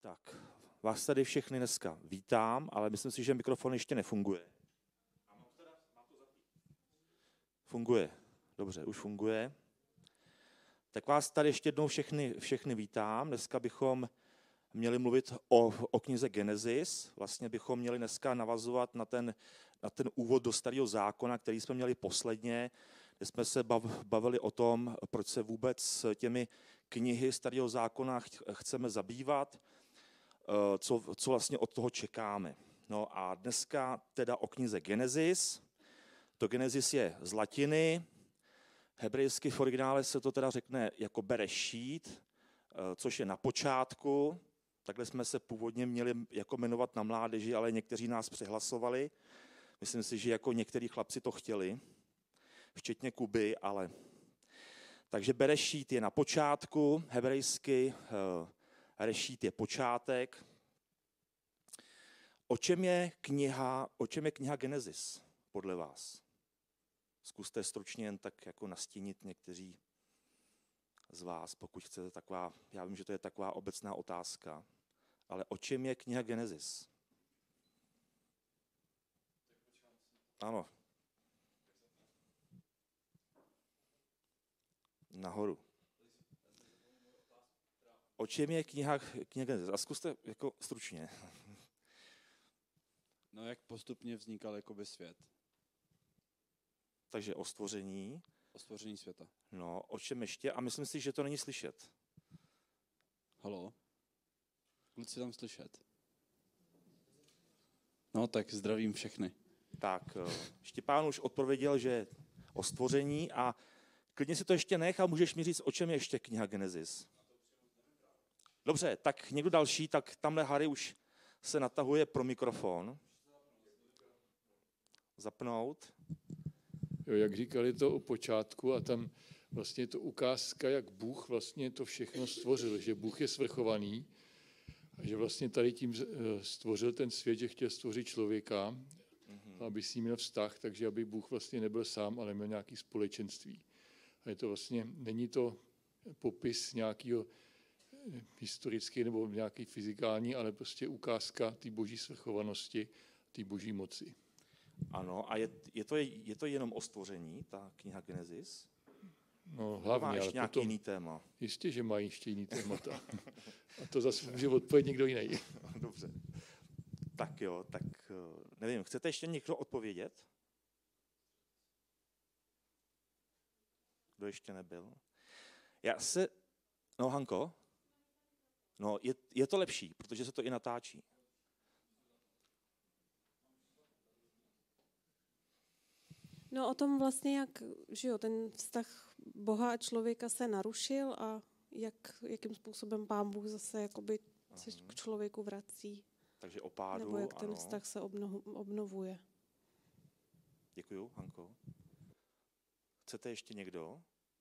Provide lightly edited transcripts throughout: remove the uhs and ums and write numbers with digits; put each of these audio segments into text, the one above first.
Tak, vás tady všechny dneska vítám, ale myslím si, že mikrofon ještě nefunguje. Funguje. Dobře, už funguje. Tak vás tady ještě jednou všechny vítám. Dneska bychom měli mluvit o knize Genesis. Vlastně bychom měli dneska navazovat na ten úvod do Starého zákona, který jsme měli posledně, kde jsme se bavili o tom, proč se vůbec těmi knihy Starého zákona chceme zabývat, co vlastně od toho čekáme. No a dneska teda o knize Genesis. To Genesis je z latiny, hebrejsky v originále se to teda řekne jako Berešít, což je na počátku. Takhle jsme se původně měli jako jmenovat na mládeži, ale někteří nás přehlasovali. Myslím si, že jako některý chlapci to chtěli, včetně Kuby, ale... Takže Berešít je na počátku, hebrejsky, Rešít je počátek. O čem je kniha Genesis podle vás? Zkuste stručně jen tak jako nastínit někteří z vás, pokud chcete taková, já vím, že to je taková obecná otázka, ale o čem je kniha Genesis? Ano. Nahoru. O čem je kniha Genesis? A zkuste jako stručně. No, jak postupně vznikal jakoby svět. Takže o stvoření. O stvoření světa. No, o čem ještě? A myslím si, že to není slyšet. Haló? Kluci tam slyšet? No, tak zdravím všechny. Tak, Štěpán už odpověděl, že o stvoření a klidně si to ještě nech a můžeš mi říct, o čem je ještě kniha Genesis. Dobře, tak někdo další, tak tamhle Harry už se natahuje pro mikrofon. Zapnout. Jo, jak říkali to o počátku a tam vlastně je to ukázka, jak Bůh vlastně to všechno stvořil, že Bůh je svrchovaný a že vlastně tady tím stvořil ten svět, že chtěl stvořit člověka, aby s ním měl vztah, takže aby Bůh vlastně nebyl sám, ale měl nějaké společenství. A je to vlastně, není to popis nějakého historický nebo nějaký fyzikální, ale prostě ukázka té boží svrchovanosti, té boží moci. Ano, a je to jenom o stvoření, ta kniha Genesis? No hlavně, má ještě ale nějaký potom, jiný téma? Jistě, že mají ještě jiný témata. A to zase může odpovědět někdo jiný. Dobře. Tak jo, tak nevím, chcete ještě někdo odpovědět? Kdo ještě nebyl? No Hanko? No, je to lepší, protože se to i natáčí. No o tom vlastně, jak že jo, ten vztah Boha a člověka se narušil a jakým způsobem Pán Bůh zase jakoby se k člověku vrací. Takže o pádu, nebo jak ten ano. vztah se obnovuje. Děkuju, Hanko. Chcete ještě někdo?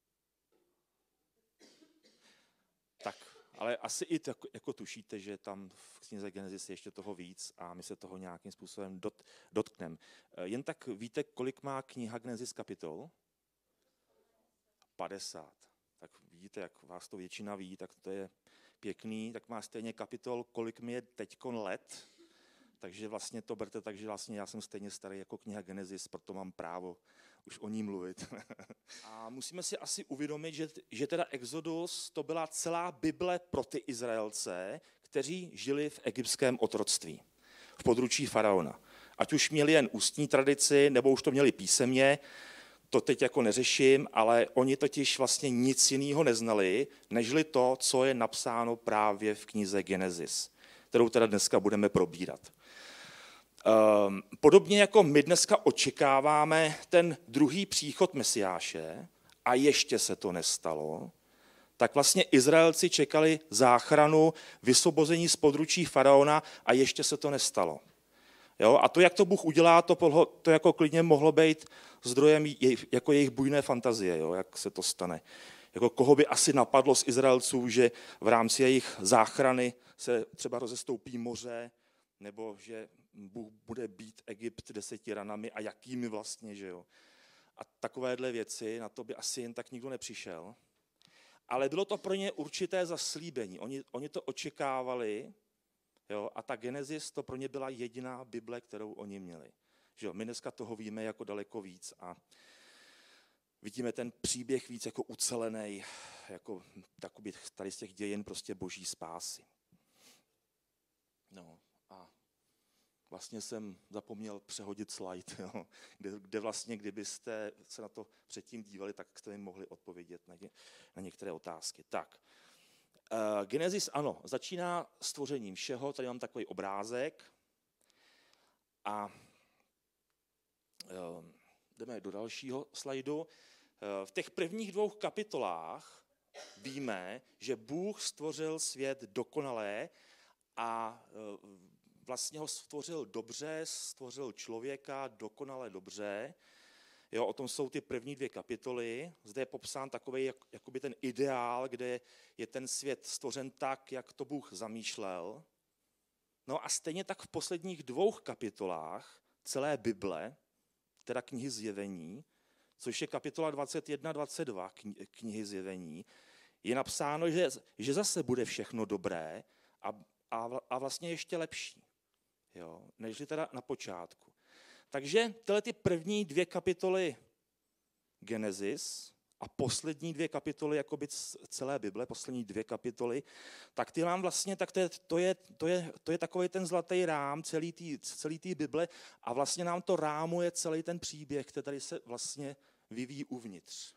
Tak, ale asi i jako tušíte, že tam v knize Genesis je ještě toho víc a my se toho nějakým způsobem dotkneme. Jen tak víte, kolik má kniha Genesis kapitol? 50. Tak vidíte, jak vás to většina ví, tak to je pěkný, tak má stejně kapitol, kolik mi je teďkon let. Takže vlastně to berte tak, že vlastně já jsem stejně starý jako kniha Genesis, proto mám právo už o ní mluvit. A musíme si asi uvědomit, že teda Exodus to byla celá Bible pro ty Izraelce, kteří žili v egyptském otroctví, v područí faraona. Ať už měli jen ústní tradici, nebo už to měli písemně, to teď jako neřeším, ale oni totiž vlastně nic jiného neznali, nežli to, co je napsáno právě v knize Genesis, kterou teda dneska budeme probírat. Podobně jako my dneska očekáváme ten druhý příchod Mesiáše a ještě se to nestalo, tak vlastně Izraelci čekali záchranu, vysvobození z područí faraona a ještě se to nestalo. Jo? A to, jak to Bůh udělá, to jako klidně mohlo být zdrojem jako jejich bujné fantazie, jo? Jak se to stane. Jako koho by asi napadlo z Izraelců, že v rámci jejich záchrany se třeba rozestoupí moře, nebo že Bůh bude bít Egypt 10 ranami a jakými vlastně, že jo. A takovéhle věci, na to by asi jen tak nikdo nepřišel. Ale bylo to pro ně určité zaslíbení. Oni to očekávali Jo? A ta Genesis to pro ně byla jediná Bible, kterou oni měli. Že jo? My dneska toho víme jako daleko víc a vidíme ten příběh víc jako ucelený, jako takový tady z těch dějin prostě boží spásy. No a vlastně jsem zapomněl přehodit slide, jo, kde vlastně, kdybyste se na to předtím dívali, tak jste mi mohli odpovědět na některé otázky. Tak, Genesis, ano, začíná stvořením všeho, tady mám takový obrázek a jdeme do dalšího slajdu. V těch prvních 2 kapitolách víme, že Bůh stvořil svět dokonale a vlastně ho stvořil dobře, stvořil člověka dokonale dobře. Jo, o tom jsou ty první 2 kapitoly. Zde je popsán takový jakoby ten ideál, kde je ten svět stvořen tak, jak to Bůh zamýšlel. No a stejně tak v posledních 2 kapitolách celé Bible, teda knihy Zjevení, což je kapitola 21-22 knihy Zjevení, je napsáno, že zase bude všechno dobré a vlastně ještě lepší, jo, nežli teda na počátku. Takže tyhle ty první 2 kapitoly Genesis a poslední 2 kapitoly jakoby celé Bible, poslední 2 kapitoly, tak ty nám vlastně, tak to je takový ten zlatý rám celý té Bible a vlastně nám to rámuje celý ten příběh, který tady se vlastně vyvíjí uvnitř.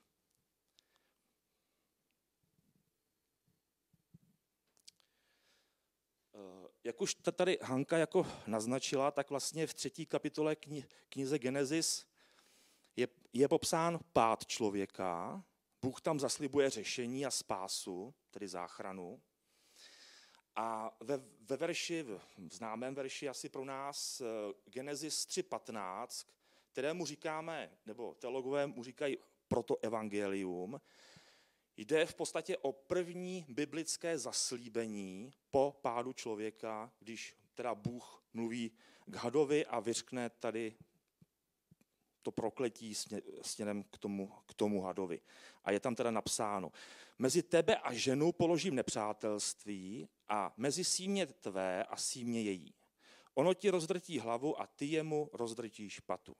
Jak už tady Hanka jako naznačila, tak vlastně v 3. kapitole knize Genesis je popsán pád člověka. Bůh tam zaslibuje řešení a spásu, tedy záchranu. A ve verši, v známém verši asi pro nás Genesis 3.15, kterému říkáme, nebo teologové mu říkají protoevangelium, jde v podstatě o první biblické zaslíbení po pádu člověka, když teda Bůh mluví k hadovi a vyřkne tady to prokletí směrem k tomu hadovi. A je tam teda napsáno: mezi tebe a ženu položím nepřátelství a mezi símě tvé a símě její. Ono ti rozdrtí hlavu a ty jemu rozdrtíš patu.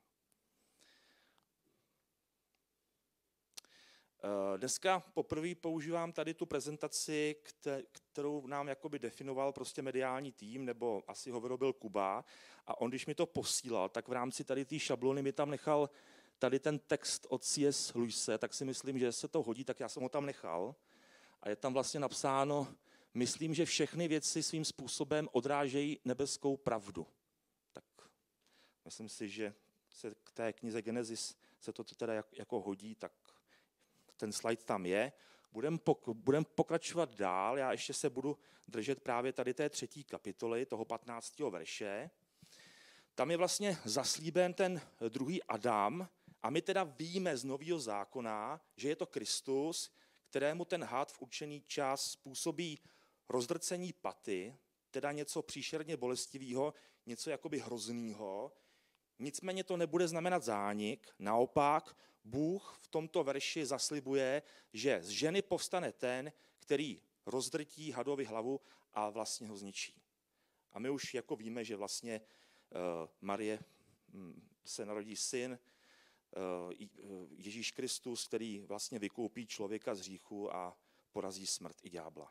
Dneska poprvé používám tady tu prezentaci, kterou nám jakoby definoval prostě mediální tým, nebo asi ho vyrobil Kuba. A on, když mi to posílal, tak v rámci tady té šablony mi tam nechal tady ten text od C.S. Lewise, tak si myslím, že se to hodí, tak já jsem ho tam nechal. A je tam vlastně napsáno: myslím, že všechny věci svým způsobem odrážejí nebeskou pravdu. Tak myslím si, že se k té knize Genesis se to teda jako hodí, tak ten slide tam je. Budem pokračovat dál, já ještě se budu držet právě tady té 3. kapitoly, toho 15. verše. Tam je vlastně zaslíben ten druhý Adam a my teda víme z Nového zákona, že je to Kristus, kterému ten had v určený čas způsobí rozdrcení paty, teda něco příšerně bolestivého, něco jakoby hroznýho. Nicméně to nebude znamenat zánik, naopak Bůh v tomto verši zaslibuje, že z ženy povstane ten, který rozdrtí hadovi hlavu a vlastně ho zničí. A my už jako víme, že vlastně Marie se narodí syn, Ježíš Kristus, který vlastně vykoupí člověka z hříchu a porazí smrt i ďábla.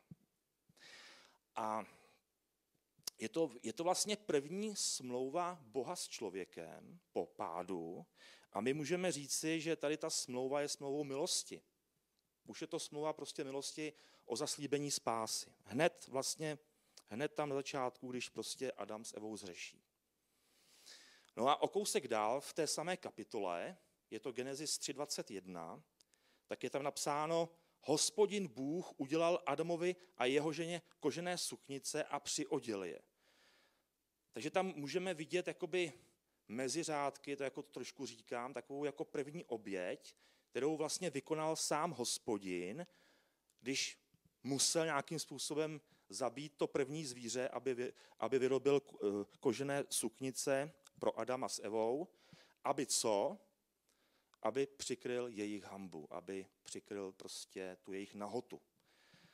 A je to vlastně první smlouva Boha s člověkem po pádu a my můžeme říci, že tady ta smlouva je smlouvou milosti. Už je to smlouva prostě milosti o zaslíbení spásy. Hned tam na začátku, když prostě Adam s Evou zřeší. No a o kousek dál v té samé kapitole, je to Genesis 3.21, tak je tam napsáno: Hospodin Bůh udělal Adamovi a jeho ženě kožené suknice a přioděl je. Takže tam můžeme vidět jakoby mezi řádky, to jako trošku říkám, takovou jako první oběť, kterou vlastně vykonal sám Hospodin, když musel nějakým způsobem zabít to první zvíře, aby vyrobil kožené suknice pro Adama s Evou, aby co? Aby přikryl jejich hanbu, aby přikryl prostě tu jejich nahotu.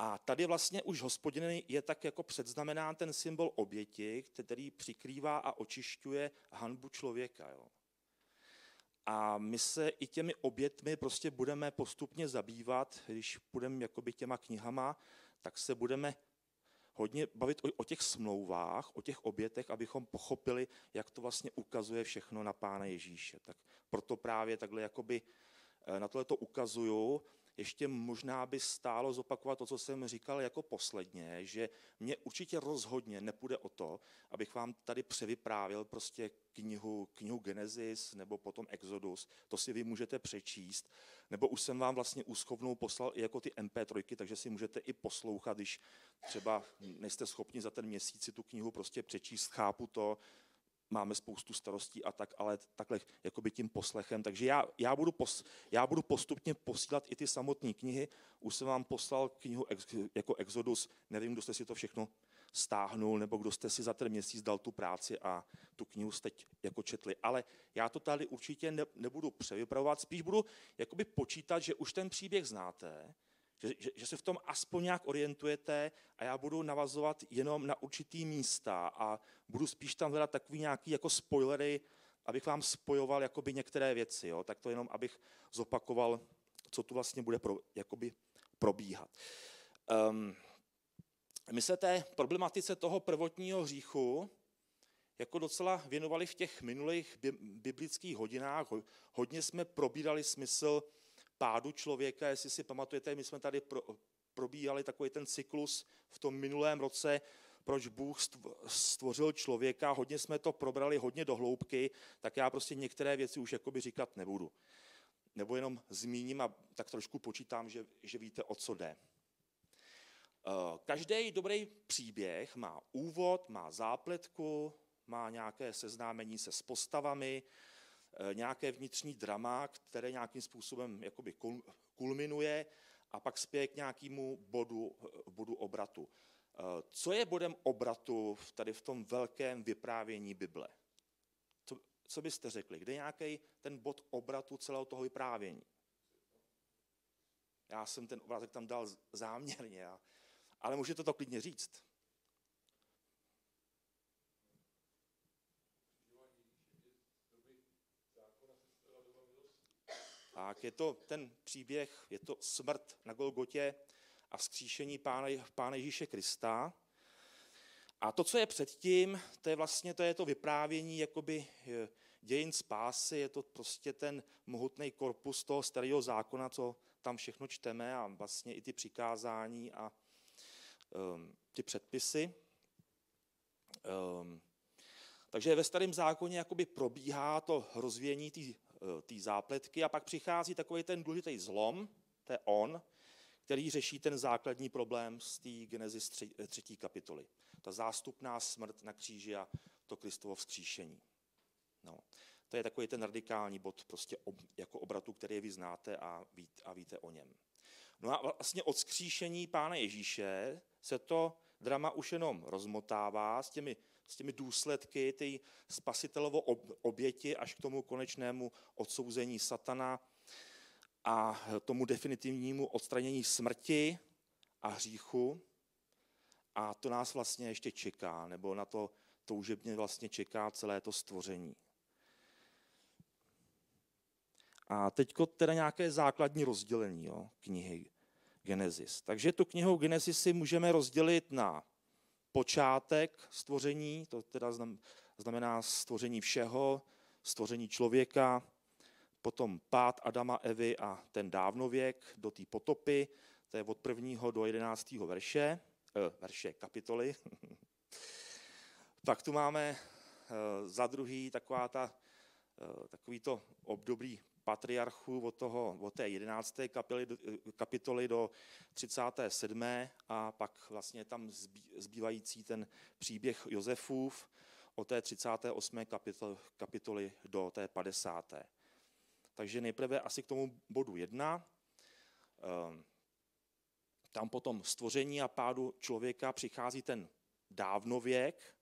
A tady vlastně už Hospodin je tak jako předznamenán ten symbol oběti, který přikrývá a očišťuje hanbu člověka. Jo. A my se i těmi obětmi prostě budeme postupně zabývat, když půjdeme jakoby těma knihama, tak se budeme hodně bavit o těch smlouvách, o těch obětech, abychom pochopili, jak to vlastně ukazuje všechno na Pána Ježíše. Tak proto právě takhle jakoby na tohle to ukazuju. Ještě možná by stálo zopakovat to, co jsem říkal jako posledně, že mně určitě rozhodně nepůjde o to, abych vám tady převyprávěl prostě knihu Genesis nebo potom Exodus, to si vy můžete přečíst, nebo už jsem vám vlastně úschovnou poslal i jako ty MP3, takže si můžete i poslouchat, když třeba nejste schopni za ten měsíc si tu knihu prostě přečíst, chápu to, máme spoustu starostí a tak, ale takhle jakoby tím poslechem. Takže já budu postupně posílat i ty samotné knihy. Už jsem vám poslal knihu jako Exodus, nevím, kdo jste si to všechno stáhnul, nebo kdo jste si za ten měsíc dal tu práci a tu knihu jste jako četli. Ale já to tady určitě nebudu převypravovat, spíš budu jakoby počítat, že už ten příběh znáte, že se v tom aspoň nějak orientujete a já budu navazovat jenom na určitý místa a budu spíš tam hledat takový nějaký jako spoilery, abych vám spojoval jakoby některé věci. Jo? Tak to jenom, abych zopakoval, co tu vlastně bude jakoby probíhat. My se té problematice toho prvotního hříchu jako docela věnovali v těch minulých biblických hodinách. Hodně jsme probírali smysl pádu člověka, jestli si pamatujete, my jsme tady probíhali takový ten cyklus v tom minulém roce, proč Bůh stvořil člověka, hodně jsme to probrali, hodně do hloubky, tak já prostě některé věci už jakoby říkat nebudu. Nebo jenom zmíním a tak trošku počítám, že víte, o co jde. Každý dobrý příběh má úvod, má zápletku, má nějaké seznámení se s postavami, nějaké vnitřní drama, které nějakým způsobem jakoby kulminuje a pak spěje k nějakému bodu obratu. Co je bodem obratu tady v tom velkém vyprávění Bible? Co byste řekli? Kde je nějaký ten bod obratu celého toho vyprávění? Já jsem ten obrázek tam dal záměrně, ale můžete to klidně říct. Tak je to ten příběh, je to smrt na Golgotě a vzkříšení Pána Ježíše Krista. A to, co je předtím, to je to vyprávění jakoby dějin spásy, je to prostě ten mohutný korpus toho starého zákona, co tam všechno čteme a vlastně i ty přikázání a ty předpisy. Takže ve starém zákoně jakoby probíhá to rozvíjení té zápletky a pak přichází takový ten důležitý zlom, to je on, který řeší ten základní problém z té Genesis 3. kapitoly. Ta zástupná smrt na kříži a to Kristovo vzkříšení. No, to je takový ten radikální bod prostě jako obratu, který vy znáte a víte o něm. No a vlastně od vzkříšení Pána Ježíše se to drama už jenom rozmotává s těmi důsledky té spasitelovo oběti až k tomu konečnému odsouzení satana a tomu definitivnímu odstranění smrti a hříchu. A to nás vlastně ještě čeká, nebo na to toužebně vlastně čeká celé to stvoření. A teďko teda nějaké základní rozdělení knihy Genesis. Takže tu knihu Genesis si můžeme rozdělit na počátek stvoření, to teda znamená stvoření všeho, stvoření člověka, potom pád Adama, Evy a ten dávnověk do té potopy, to je od 1. do 11. verše kapitoly. Pak tu máme za druhý takový to období patriarchů od té 11. kapitoly do 37. a pak vlastně tam zbývající ten příběh Josefův od té 38. kapitoly do té 50. Takže nejprve asi k tomu bodu 1. Tam potom stvoření a pádu člověka přichází ten dávnověk,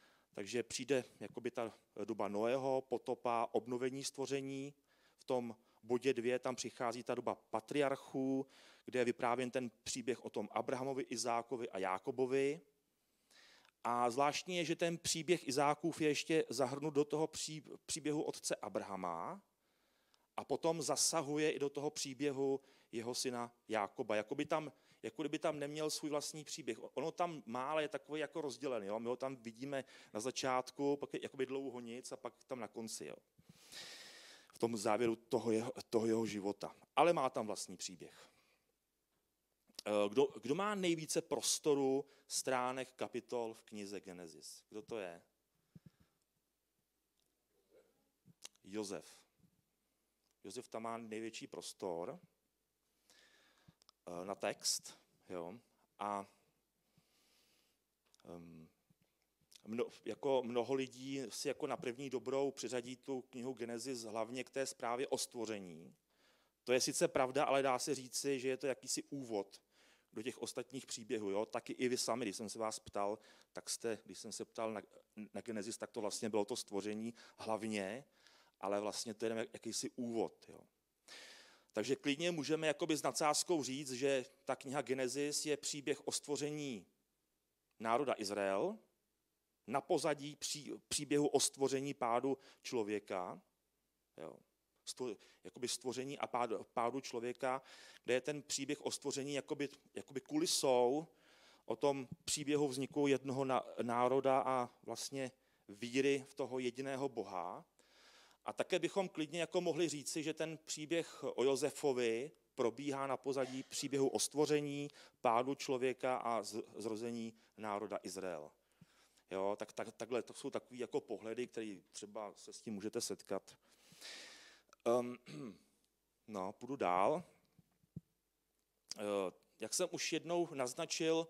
takže přijde jakoby ta doba Noého, potopa, obnovení stvoření. V tom bodě 2 tam přichází ta doba patriarchů, kde je vyprávěn ten příběh o tom Abrahamovi, Izákovi a Jákobovi. A zvláštní je, že ten příběh Izákův je ještě zahrnut do toho příběhu otce Abrahama a potom zasahuje i do toho příběhu jeho syna Jákoba. Jako kdyby tam neměl svůj vlastní příběh. Ono tam má, ale je takový jako rozdělený. Jo? My ho tam vidíme na začátku, pak je jakoby dlouho nic a pak tam na konci. Jo? V tom závěru toho jeho života. Ale má tam vlastní příběh. Kdo má nejvíce prostoru, stránek, kapitol v knize Genesis? Kdo to je? Josef. Josef tam má největší prostor na text. Jo? A jako mnoho lidí si jako na první dobrou přiřadí tu knihu Genesis hlavně k té zprávě o stvoření. To je sice pravda, ale dá se říci, že je to jakýsi úvod do těch ostatních příběhů. Jo? Taky i vy sami, když jsem se vás ptal, když jsem se ptal na Genesis, tak to vlastně bylo to stvoření hlavně, ale vlastně to je jakýsi úvod. Jo? Takže klidně můžeme jakoby s nadsázkou říct, že ta kniha Genesis je příběh o stvoření národa Izrael, na pozadí příběhu o stvoření pádu člověka, jo? Jakoby stvoření a pádu člověka, kde je ten příběh o stvoření jakoby kulisou o tom příběhu vzniku jednoho národa a vlastně víry v toho jediného Boha. A také bychom klidně jako mohli říci, že ten příběh o Josefovi probíhá na pozadí příběhu o stvoření, pádu člověka a zrození národa Izrael. Jo, takhle to jsou takové jako pohledy, které třeba se s tím můžete setkat. Půjdu dál. Jak jsem už jednou naznačil,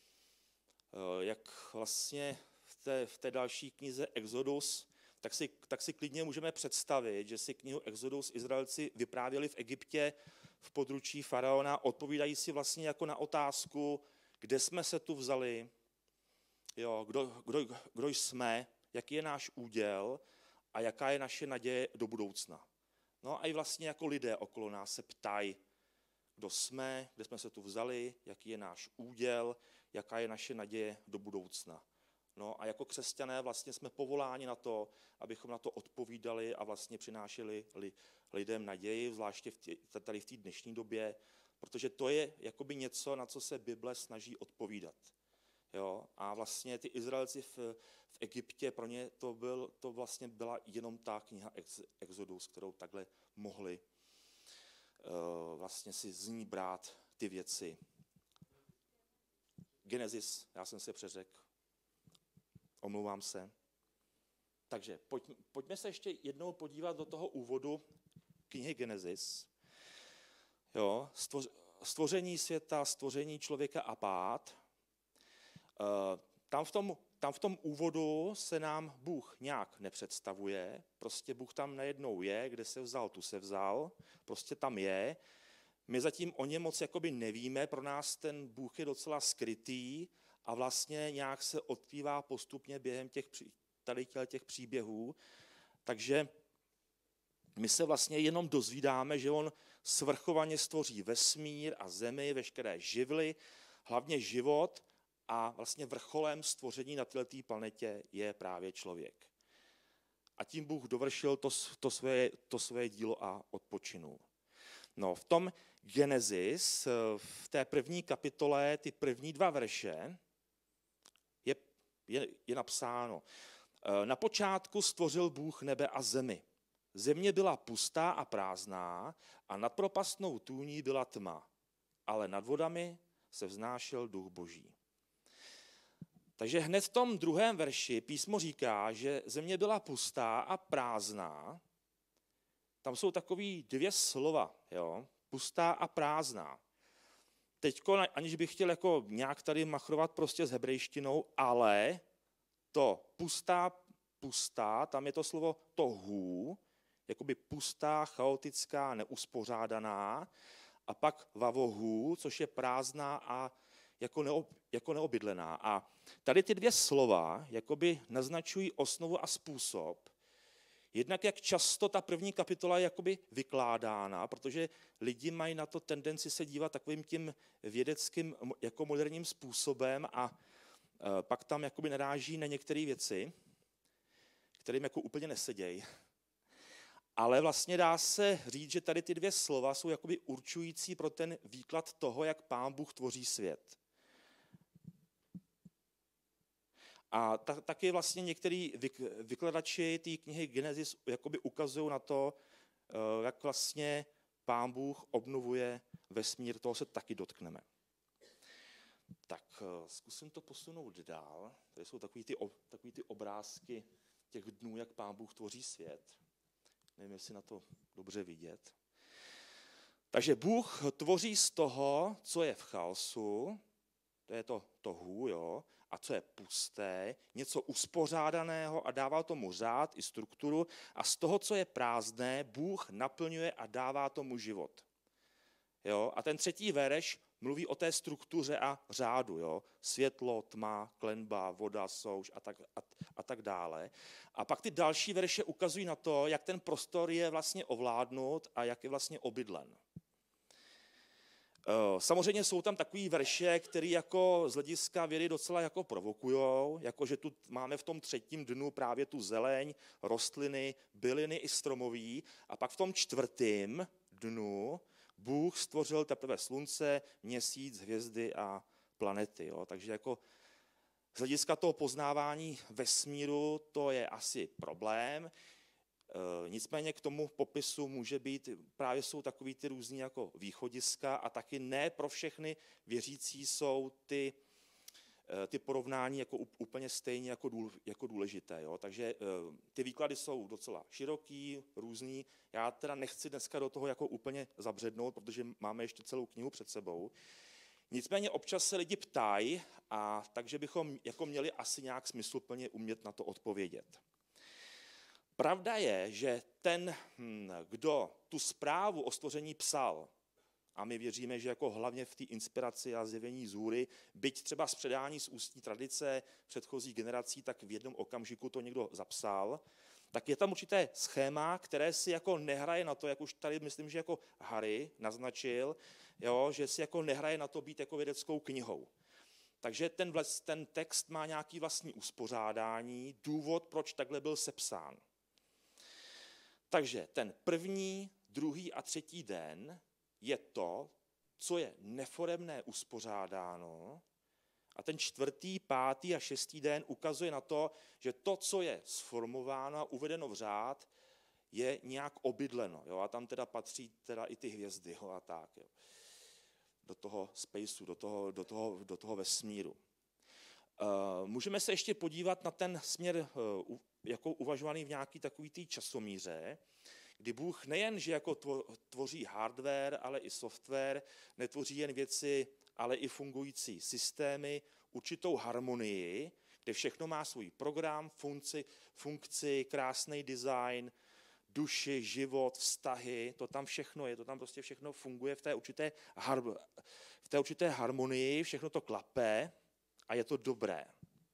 jak vlastně v té další knize Exodus, tak si klidně můžeme představit, že si knihu Exodus Izraelci vyprávěli v Egyptě v područí faraona, odpovídají si vlastně jako na otázku, kde jsme se tu vzali, jo, kdo jsme, jaký je náš úděl a jaká je naše naděje do budoucna. No a i vlastně jako lidé okolo nás se ptají, kdo jsme, kde jsme se tu vzali, jaký je náš úděl, jaká je naše naděje do budoucna. No a jako křesťané vlastně jsme povoláni na to, abychom na to odpovídali a vlastně přinášeli lidem naději, zvláště tady v té dnešní době, protože to je jakoby něco, na co se Bible snaží odpovídat. Jo? A vlastně ty Izraelci v Egyptě, pro ně to vlastně byla jenom ta kniha Exodus, kterou takhle mohli vlastně si z ní brát ty věci. Genesis, já jsem se přeřekl, omlouvám se. Takže pojďme se ještě jednou podívat do toho úvodu knihy Genesis. Jo, stvoření světa, stvoření člověka a pád. Tam v tom úvodu se nám Bůh nějak nepředstavuje, prostě Bůh tam najednou je, kde se vzal, tu se vzal, prostě tam je. My zatím o něm moc jakoby nevíme, pro nás ten Bůh je docela skrytý a vlastně nějak se odkrývá postupně během těch příběhů. Takže my se vlastně jenom dozvídáme, že on svrchovaně stvoří vesmír a zemi, veškeré živly, hlavně život, a vlastně vrcholem stvoření na této planetě je právě člověk. A tím Bůh dovršil to svoje dílo a odpočinul. No, v tom Genesis, v té první kapitole, ty první 2 verše, je napsáno: Na počátku stvořil Bůh nebe a zemi. Země byla pustá a prázdná a nad propastnou tůní byla tma, ale nad vodami se vznášel duch Boží. Takže hned v tom 2. verši písmo říká, že země byla pustá a prázdná. Tam jsou takový 2 slova, jo? Pustá a prázdná. Teďko, aniž bych chtěl jako nějak tady machrovat prostě s hebrejštinou, ale to pustá, tam je to slovo tohu, jakoby pustá, chaotická, neuspořádaná, a pak vavohu, což je prázdná a jako neobydlená. A tady ty 2 slova jakoby naznačují osnovu a způsob, Jednak jak často ta první kapitola je jakoby vykládána, protože lidi mají na to tendenci se dívat takovým tím vědeckým jako moderním způsobem a pak tam jakoby naráží na některé věci, kterým jako úplně nesedějí. Ale vlastně dá se říct, že tady ty dvě slova jsou jakoby určující pro ten výklad toho, jak Pán Bůh tvoří svět. A taky vlastně některý vykladači té knihy Genesis jakoby ukazují na to, jak vlastně Pán Bůh obnovuje vesmír, toho se taky dotkneme. Tak zkusím to posunout dál. Tady jsou takový ty obrázky těch dnů, jak Pán Bůh tvoří svět. Nevím, jestli na to dobře vidět. Takže Bůh tvoří z toho, co je v chaosu, to je to tohu, jo, a co je pusté, něco uspořádaného a dává tomu řád i strukturu a z toho, co je prázdné, Bůh naplňuje a dává tomu život. Jo, a ten třetí verš mluví o té struktuře a řádu. Jo, světlo, tma, klenba, voda, souš a tak dále. A pak ty další verše ukazují na to, jak ten prostor je vlastně ovládnut a jak je vlastně obydlen. Samozřejmě jsou tam takový verše, které jako z hlediska vědy docela jako provokujou, jako že tu máme v tom třetím dnu právě tu zeleň, rostliny, byliny i stromoví a pak v tom čtvrtém dnu Bůh stvořil teprve slunce, měsíc, hvězdy a planety. Jo. Takže jako z hlediska toho poznávání vesmíru to je asi problém. Nicméně k tomu popisu může být, právě jsou takový ty různý jako východiska a taky ne pro všechny věřící jsou ty porovnání jako úplně stejně jako důležité. Jo? Takže ty výklady jsou docela široký, různý. Já teda nechci dneska do toho jako úplně zabřednout, protože máme ještě celou knihu před sebou. Nicméně občas se lidi ptají, a takže bychom jako měli asi nějak smysluplně umět na to odpovědět. Pravda je, že ten, kdo tu zprávu o stvoření psal, a my věříme, že jako hlavně v té inspiraci a zjevení z hůry, byť třeba z předání z ústní tradice předchozích generací, tak v jednom okamžiku to někdo zapsal, tak je tam určité schéma, které si jako nehraje na to, jak už tady myslím, že jako Harry naznačil, jo, že si jako nehraje na to být jako vědeckou knihou. Takže ten text má nějaký vlastní uspořádání, důvod, proč takhle byl sepsán. Takže ten první, druhý a třetí den je to, co je neforemné uspořádáno, a ten čtvrtý, pátý a šestý den ukazuje na to, že to, co je sformováno a uvedeno v řád, je nějak obydleno. Jo? A tam teda patří teda i ty hvězdy, jo? A tak. Jo? Do toho spaceu, do toho vesmíru. Můžeme se ještě podívat na ten směr jako uvažovaný v nějaký takový té časomíře, kdy Bůh nejen, že jako tvoří hardware, ale i software, netvoří jen věci, ale i fungující systémy, určitou harmonii, kde všechno má svůj program, funkci, krásný design, duši, život, vztahy, to tam všechno je, to tam prostě všechno funguje v té určité harmonii, všechno to klape a je to dobré.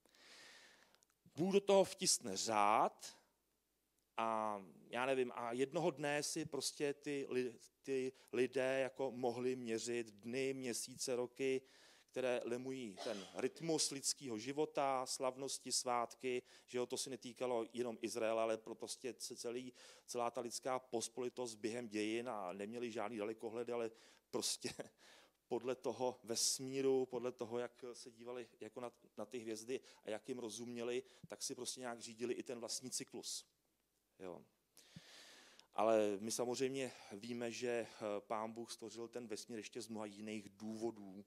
Bůh do toho vtisne řád a já nevím, a jednoho dne si prostě ty lidé jako mohli měřit dny, měsíce, roky, které lemují ten rytmus lidského života, slavnosti, svátky, že jo, to se netýkalo jenom Izraela, ale prostě celá ta lidská pospolitost během dějin a neměli žádný dalekohledy, ale prostě podle toho vesmíru, podle toho, jak se dívali jako na ty hvězdy a jak jim rozuměli, tak si prostě nějak řídili i ten vlastní cyklus. Jo. Ale my samozřejmě víme, že Pán Bůh stvořil ten vesmír ještě z mnoha jiných důvodů.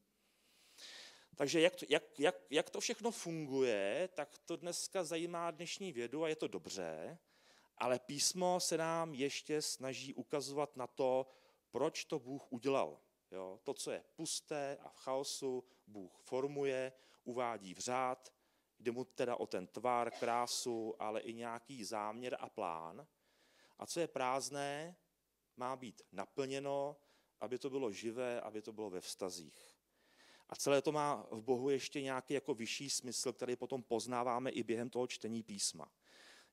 Takže jak to všechno funguje, tak to dneska zajímá dnešní vědu a je to dobře, ale písmo se nám ještě snaží ukazovat na to, proč to Bůh udělal. Jo? To, co je pusté a v chaosu, Bůh formuje, uvádí v řád, jde mu teda o ten tvar, krásu, ale i nějaký záměr a plán. A co je prázdné, má být naplněno, aby to bylo živé, aby to bylo ve vztazích. A celé to má v Bohu ještě nějaký jako vyšší smysl, který potom poznáváme i během toho čtení písma.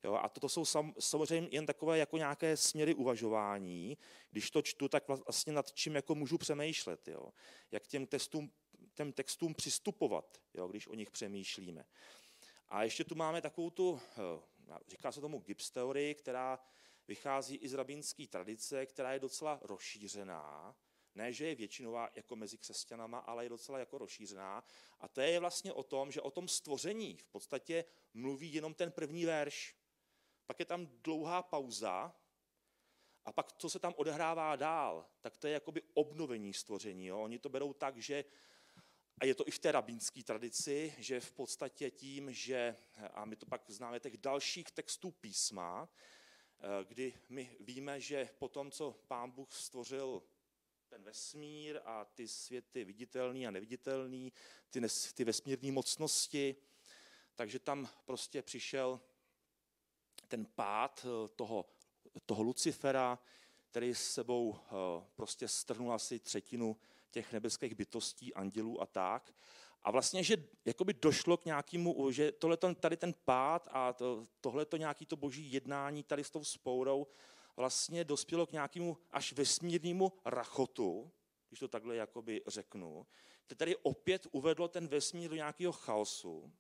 Jo, a toto jsou samozřejmě jen takové jako nějaké směry uvažování. Když to čtu, tak vlastně nad čím jako můžu přemýšlet. Jo. Jak těm textům přistupovat, jo, když o nich přemýšlíme. A ještě tu máme takovou tu, říká se tomu Gibbs teorii, která vychází i z rabínské tradice, která je docela rozšířená. Ne, že je většinová jako mezi křesťanama, ale je docela jako rozšířená. A to je vlastně o tom, že o tom stvoření v podstatě mluví jenom ten první verš. Pak je tam dlouhá pauza a pak, co se tam odehrává dál, tak to je jakoby obnovení stvoření. Jo? Oni to berou tak, že, a je to i v té rabínské tradici, že v podstatě tím, že, a my to pak známe těch dalších textů písma, kdy my víme, že po tom, co Pán Bůh stvořil ten vesmír a ty světy viditelný a neviditelný, ty vesmírné mocnosti, takže tam prostě přišel ten pád toho Lucifera, který s sebou prostě strhnul asi třetinu těch nebeských bytostí, andělů a tak. A vlastně, že jakoby došlo k nějakému, že tady ten pád a tohleto nějaký to boží jednání tady s tou vzpourou vlastně dospělo k nějakému až vesmírnému rachotu, když to takhle jakoby řeknu, které tady opět uvedlo ten vesmír do nějakého chaosu,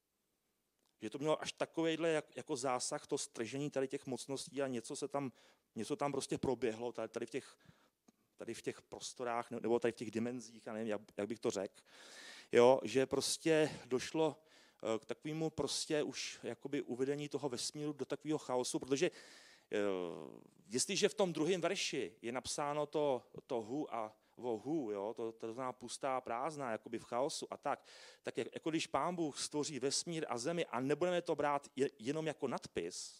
že to mělo až takovejhle jako zásah, to stržení tady těch mocností a něco tam prostě proběhlo tady v těch prostorách nebo tady v těch dimenzích, a nevím, jak bych to řekl, jo, že prostě došlo k takovému prostě už jakoby uvedení toho vesmíru do takového chaosu, protože jestliže v tom druhém verši je napsáno to hu a vohu, jo, to znamená pustá, prázdná, jakoby v chaosu a tak jako když Pán Bůh stvoří vesmír a zemi a nebudeme to brát jenom jako nadpis,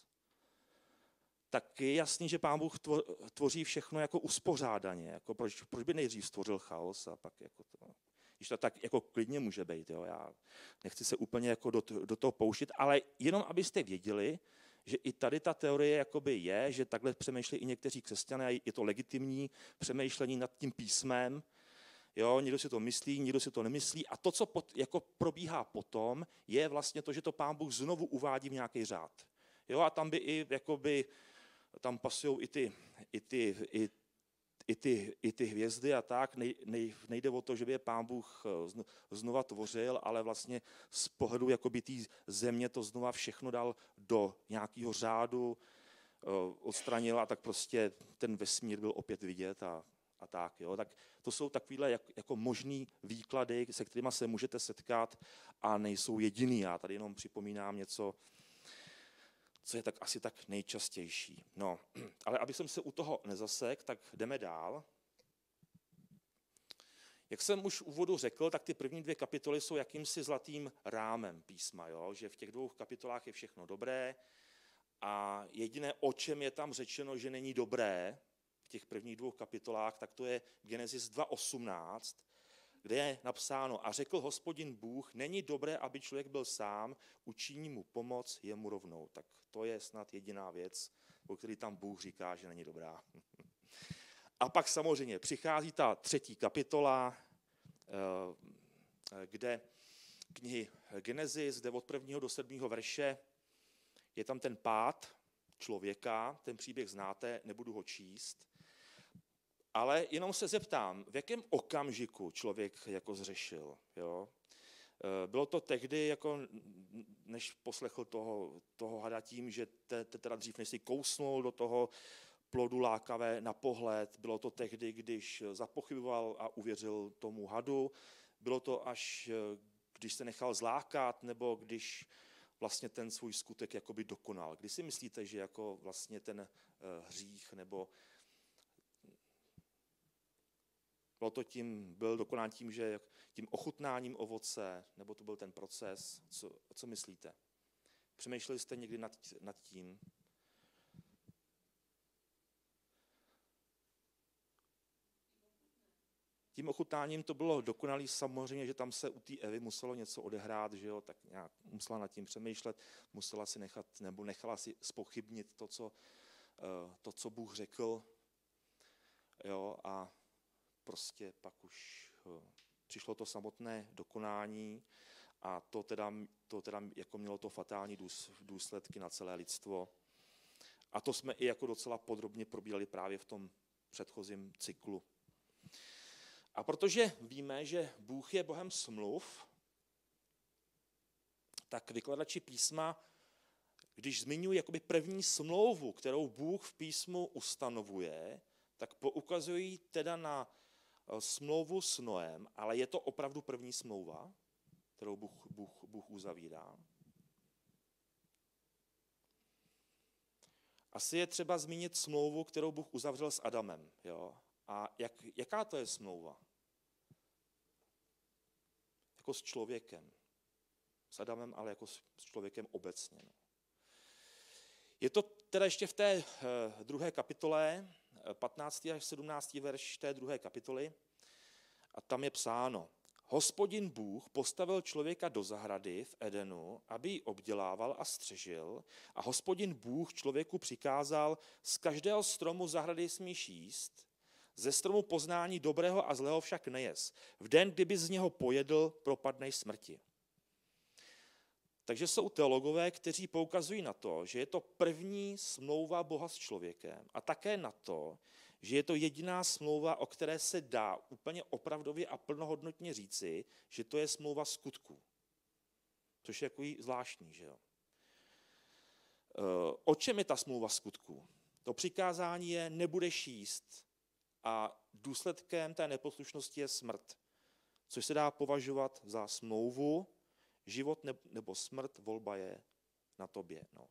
tak je jasný, že Pán Bůh tvoří všechno jako uspořádaně. Jako proč by nejdřív stvořil chaos a pak jako to, když to tak jako klidně může být. Jo, já nechci se úplně jako do toho pouštět, ale jenom abyste věděli, že i tady ta teorie jakoby je, že takhle přemýšlí i někteří křesťané, je to legitimní přemýšlení nad tím písmem. Jo, někdo si to myslí, někdo si to nemyslí. A to, co jako probíhá potom, je vlastně to, že to Pán Bůh znovu uvádí v nějaký řád. Jo, a tam by i jakoby, tam pasují i ty hvězdy a tak. Nejde o to, že by je Pán Bůh znova tvořil, ale vlastně z pohledu jakoby té země to znova všechno dal do nějakého řádu, odstranil a tak prostě ten vesmír byl opět vidět a tak. Jo. Tak to jsou takovéhle jako možný výklady, se kterými se můžete setkat a nejsou jediný. Já tady jenom připomínám něco, co je tak asi tak nejčastější. No, ale abych se u toho nezasek, tak jdeme dál. Jak jsem už v úvodu řekl, tak ty první 2 kapitoly jsou jakýmsi zlatým rámem písma, jo? Že v těch 2 kapitolách je všechno dobré a jediné, o čem je tam řečeno, že není dobré v těch prvních 2 kapitolách, tak to je Genesis 2.18, kde je napsáno: a řekl Hospodin Bůh, není dobré, aby člověk byl sám, učiní mu pomoc jemu rovnou. Tak to je snad jediná věc, o které tam Bůh říká, že není dobrá. A pak samozřejmě přichází ta 3. kapitola, kde knihy Genesis, kde od 1. do 7. verše je tam ten pád člověka, ten příběh znáte, nebudu ho číst, ale jenom se zeptám, v jakém okamžiku člověk jako zřešil. Jo? Bylo to tehdy, jako, než poslechl toho hada tím, že teda dřív než si kousnul do toho plodu lákavé na pohled, bylo to tehdy, když zapochyboval a uvěřil tomu hadu, bylo to až, když se nechal zlákat, nebo když vlastně ten svůj skutek jakoby dokonal. Kdy si myslíte, že jako vlastně ten hřích nebo byl dokonán tím, že tím ochutnáním ovoce, nebo to byl ten proces? Co myslíte? Přemýšleli jste někdy nad tím? Tím ochutnáním to bylo dokonalý, samozřejmě, že tam se u té Evy muselo něco odehrát, že jo, tak nějak musela nad tím přemýšlet, musela si nechat, nebo nechala si zpochybnit to, co Bůh řekl, jo, a prostě pak už přišlo to samotné dokonání A to teda jako mělo to fatální důsledky na celé lidstvo. A to jsme i jako docela podrobně probírali právě v tom předchozím cyklu. A protože víme, že Bůh je Bohem smluv, tak vykladači písma, když zmiňují jakoby první smlouvu, kterou Bůh v písmu ustanovuje, tak poukazují teda na smlouvu s Noem, ale je to opravdu první smlouva, kterou Bůh uzavírá. Asi je třeba zmínit smlouvu, kterou Bůh uzavřel s Adamem. Jo? A jaká to je smlouva? Jako s člověkem. S Adamem, ale jako s člověkem obecně. No. Je to teda ještě v té druhé kapitole, 15. až 17. verš té druhé kapitoly. A tam je psáno: Hospodin Bůh postavil člověka do zahrady v Edenu, aby ji obdělával a střežil. A Hospodin Bůh člověku přikázal: z každého stromu zahrady smíš jíst, ze stromu poznání dobrého a zlého však nejez. V den, kdyby z něho pojedl, propadneš smrti. Takže jsou teologové, kteří poukazují na to, že je to první smlouva Boha s člověkem a také na to, že je to jediná smlouva, o které se dá úplně opravdově a plnohodnotně říci, že to je smlouva skutků. Což je jako zvláštní, že jo? O čem je ta smlouva skutků? To přikázání je: nebudeš jíst a důsledkem té neposlušnosti je smrt, což se dá považovat za smlouvu. Život nebo smrt, volba je na tobě. No.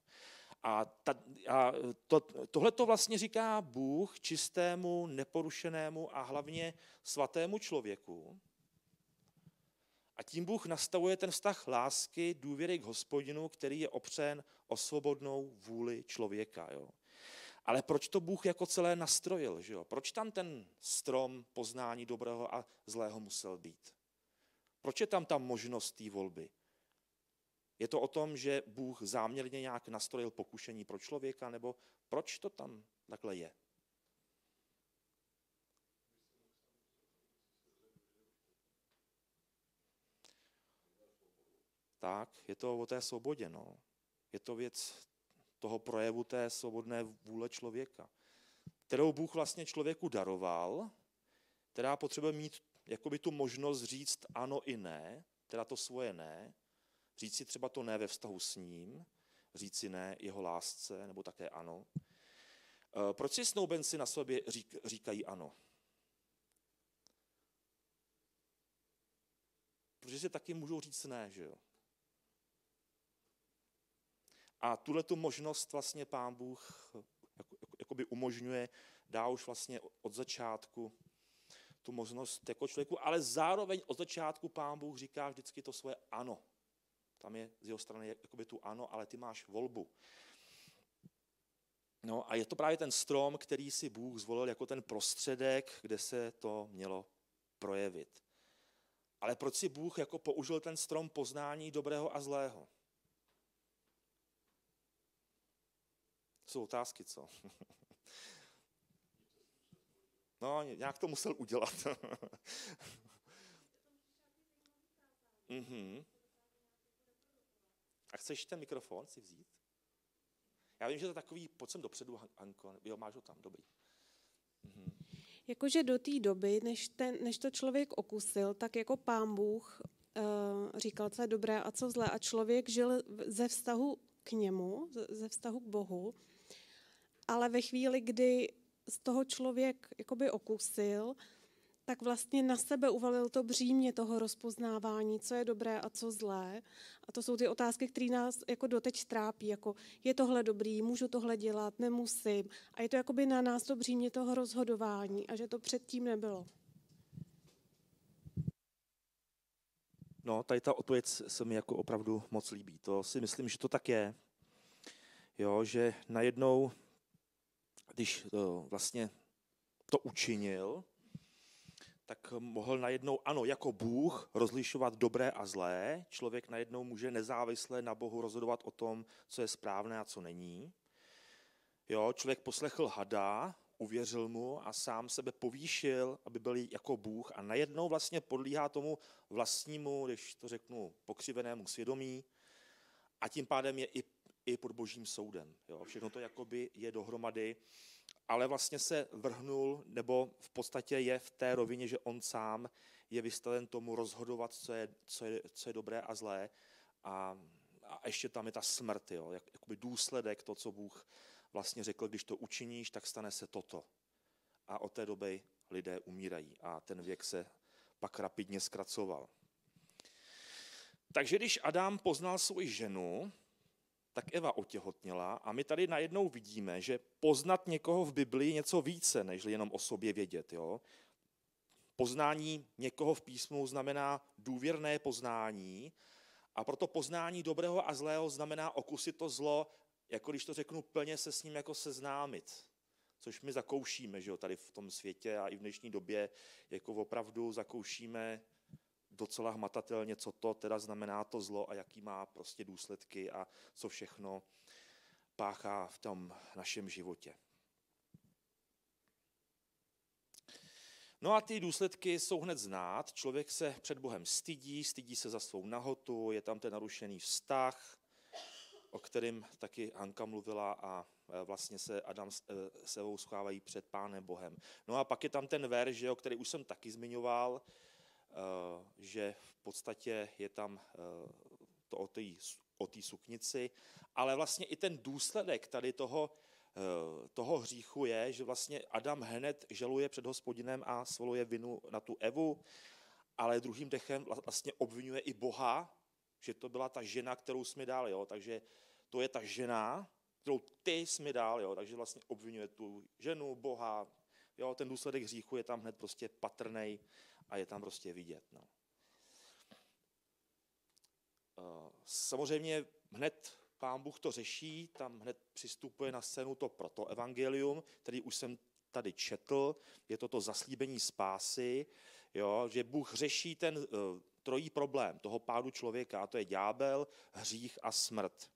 Tohle to vlastně říká Bůh čistému, neporušenému a hlavně svatému člověku. A tím Bůh nastavuje ten vztah lásky, důvěry k Hospodinu, který je opřen o svobodnou vůli člověka. Jo. Ale proč to Bůh jako celé nastrojil? Že jo? Proč tam ten strom poznání dobrého a zlého musel být? Proč je tam ta možnost té volby? Je to o tom, že Bůh záměrně nějak nastrojil pokušení pro člověka, nebo proč to tam takhle je? Tak, je to o té svobodě. No. Je to věc toho projevu té svobodné vůle člověka, kterou Bůh vlastně člověku daroval, která potřebuje mít jakoby tu možnost říct ano i ne, teda to svoje ne, říct si třeba to ne ve vztahu s ním, říct si ne jeho lásce, nebo také ano. Proč si snoubenci na sobě říkají ano? Protože si taky můžou říct ne, že jo? A tuhletu možnost vlastně Pán Bůh jakoby umožňuje, dá už vlastně od začátku tu možnost jako člověku, ale zároveň od začátku Pán Bůh říká vždycky to svoje ano. Tam je z jeho strany jakoby tu ano, ale ty máš volbu. No a je to právě ten strom, který si Bůh zvolil jako ten prostředek, kde se to mělo projevit. Ale proč si Bůh jako použil ten strom poznání dobrého a zlého? Jsou otázky, co? No, nějak to musel udělat. A chceš ten mikrofon si vzít? Já vím, že to je takový, pojď sem dopředu, Hanko. Jo, máš ho tam, dobrý. Jakože do té doby, než to člověk okusil, tak jako Pán Bůh říkal, co je dobré a co zlé. A člověk žil ze vztahu k němu, ze vztahu k Bohu. Ale ve chvíli, kdy z toho člověk jakoby okusil, tak vlastně na sebe uvalil to břímě toho rozpoznávání, co je dobré a co zlé. A to jsou ty otázky, které nás jako doteď trápí, jako je tohle dobrý, můžu tohle dělat, nemusím. A je to jakoby na nás to břímě toho rozhodování a že to předtím nebylo. No, tady ta odpověď se mi jako opravdu moc líbí. To si myslím, že to tak je. Jo, že najednou, když vlastně to učinil, tak mohl najednou, ano, jako Bůh rozlišovat dobré a zlé. Člověk najednou může nezávisle na Bohu rozhodovat o tom, co je správné a co není. Jo, člověk poslechl hada, uvěřil mu a sám sebe povýšil, aby byl jako Bůh a najednou vlastně podlíhá tomu vlastnímu, když to řeknu, pokřivenému svědomí a tím pádem je i pod božím soudem. Jo? Všechno to jakoby je dohromady, ale vlastně se vrhnul, nebo v podstatě je v té rovině, že on sám je vystaven tomu rozhodovat, co je dobré a zlé a ještě tam je ta smrt, jo? Jakoby důsledek, to, co Bůh vlastně řekl, když to učiníš, tak stane se toto. A od té doby lidé umírají a ten věk se pak rapidně zkracoval. Takže když Adam poznal svoji ženu, tak Eva otěhotněla a my tady najednou vidíme, že poznat někoho v Biblii je něco více, než jenom o sobě vědět. Jo? Poznání někoho v písmu znamená důvěrné poznání a proto poznání dobrého a zlého znamená okusit to zlo, jako když to řeknu, plně se s ním jako seznámit. Což my zakoušíme, že jo, tady v tom světě a i v dnešní době, jako opravdu zakoušíme docela hmatatelně, co to teda znamená to zlo a jaký má prostě důsledky a co všechno páchá v tom našem životě. No a ty důsledky jsou hned znát. Člověk se před Bohem stydí se za svou nahotu, je tam ten narušený vztah, o kterém taky Hanka mluvila a vlastně se Adam s Evou schovávají před Pánem Bohem. No a pak je tam ten verš, který už jsem taky zmiňoval, že v podstatě je tam to o té suknici, ale vlastně i ten důsledek tady toho hříchu je, že vlastně Adam hned žaluje před Hospodinem a svaluje vinu na tu Evu, ale druhým dechem vlastně obvinuje i Boha, že to byla ta žena, kterou jsi mi dal, jo? Takže to je ta žena, kterou ty jsi mi dal, jo? Takže vlastně obvinuje tu ženu, Boha, jo? Ten důsledek hříchu je tam hned prostě patrnej a je tam prostě vidět. No. Samozřejmě hned Pán Bůh to řeší, tam hned přistupuje na scénu to protoevangelium, který už jsem tady četl, je to zaslíbení spásy, jo? Že Bůh řeší ten trojí problém toho pádu člověka, a to je ďábel, hřích a smrt.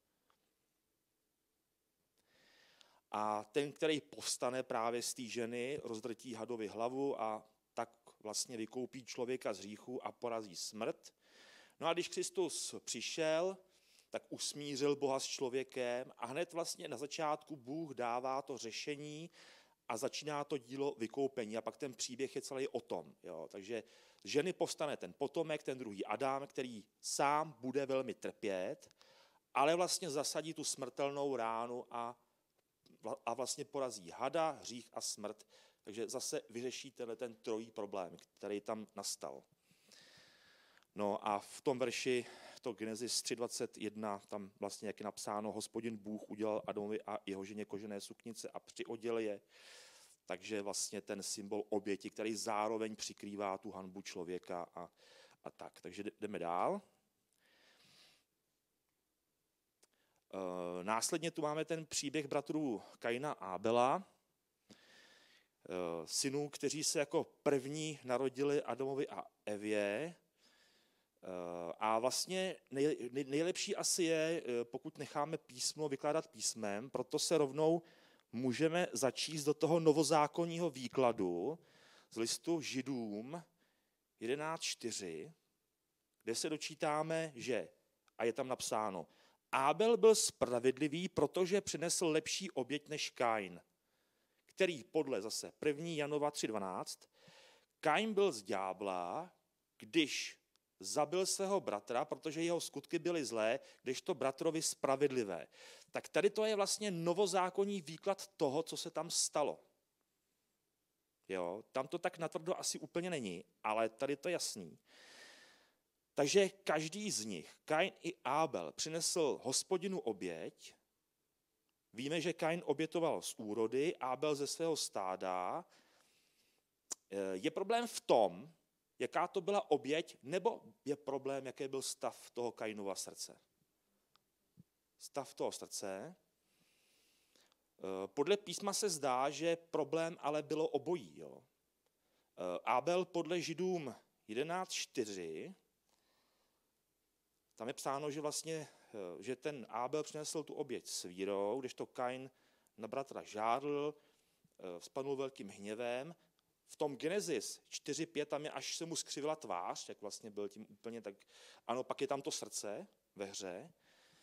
A ten, který povstane právě z té ženy, rozdrtí hadovi hlavu a tak vlastně vykoupí člověka z hříchu a porazí smrt. No a když Kristus přišel, tak usmířil Boha s člověkem a hned vlastně na začátku Bůh dává to řešení a začíná to dílo vykoupení. A pak ten příběh je celý o tom. Jo. Takže z ženy povstane ten potomek, ten druhý Adam, který sám bude velmi trpět, ale vlastně zasadí tu smrtelnou ránu a vlastně porazí hada, hřích a smrt. Takže zase vyřeší ten trojí problém, který tam nastal. No a v tom verši, to Genesis 3.21, tam vlastně, jak je napsáno, Hospodin Bůh udělal Adamovi a jeho ženě kožené suknice a přioděl je. Takže vlastně ten symbol oběti, který zároveň přikrývá tu hanbu člověka a tak. Takže jdeme dál. Následně tu máme ten příběh bratrů Kaina a Abela, synů, kteří se jako první narodili Adamovi a Evě. A vlastně nejlepší asi je, pokud necháme písmo vykládat písmem, proto se rovnou můžeme začíst do toho novozákonního výkladu z listu Židům 11.4, kde se dočítáme, že, a je tam napsáno, Abel byl spravedlivý, protože přinesl lepší oběť než Kain, který podle zase 1. Janova 3.12, Kain byl z ďábla, když zabil svého bratra, protože jeho skutky byly zlé, kdežto bratrovi spravedlivé. Tak tady to je vlastně novozákonní výklad toho, co se tam stalo. Jo, tam to tak natvrdo asi úplně není, ale tady to je jasný. Takže každý z nich, Kain i Abel, přinesl Hospodinu oběť. Víme, že Kain obětoval z úrody, Abel ze svého stáda. Je problém v tom, jaká to byla oběť, nebo je problém, jaký byl stav toho Kainova srdce? Stav toho srdce. Podle písma se zdá, že problém ale bylo obojí. Jo. Abel podle Židům 11.4, tam je psáno, že vlastně, že ten Abel přinesl tu oběť s vírou, kdežto Kain na bratra žádl, vzpadnul velkým hněvem. V tom Genesis 4.5 tam je, až se mu skřivila tvář, jak vlastně byl tím úplně tak, ano, pak je tam to srdce ve hře.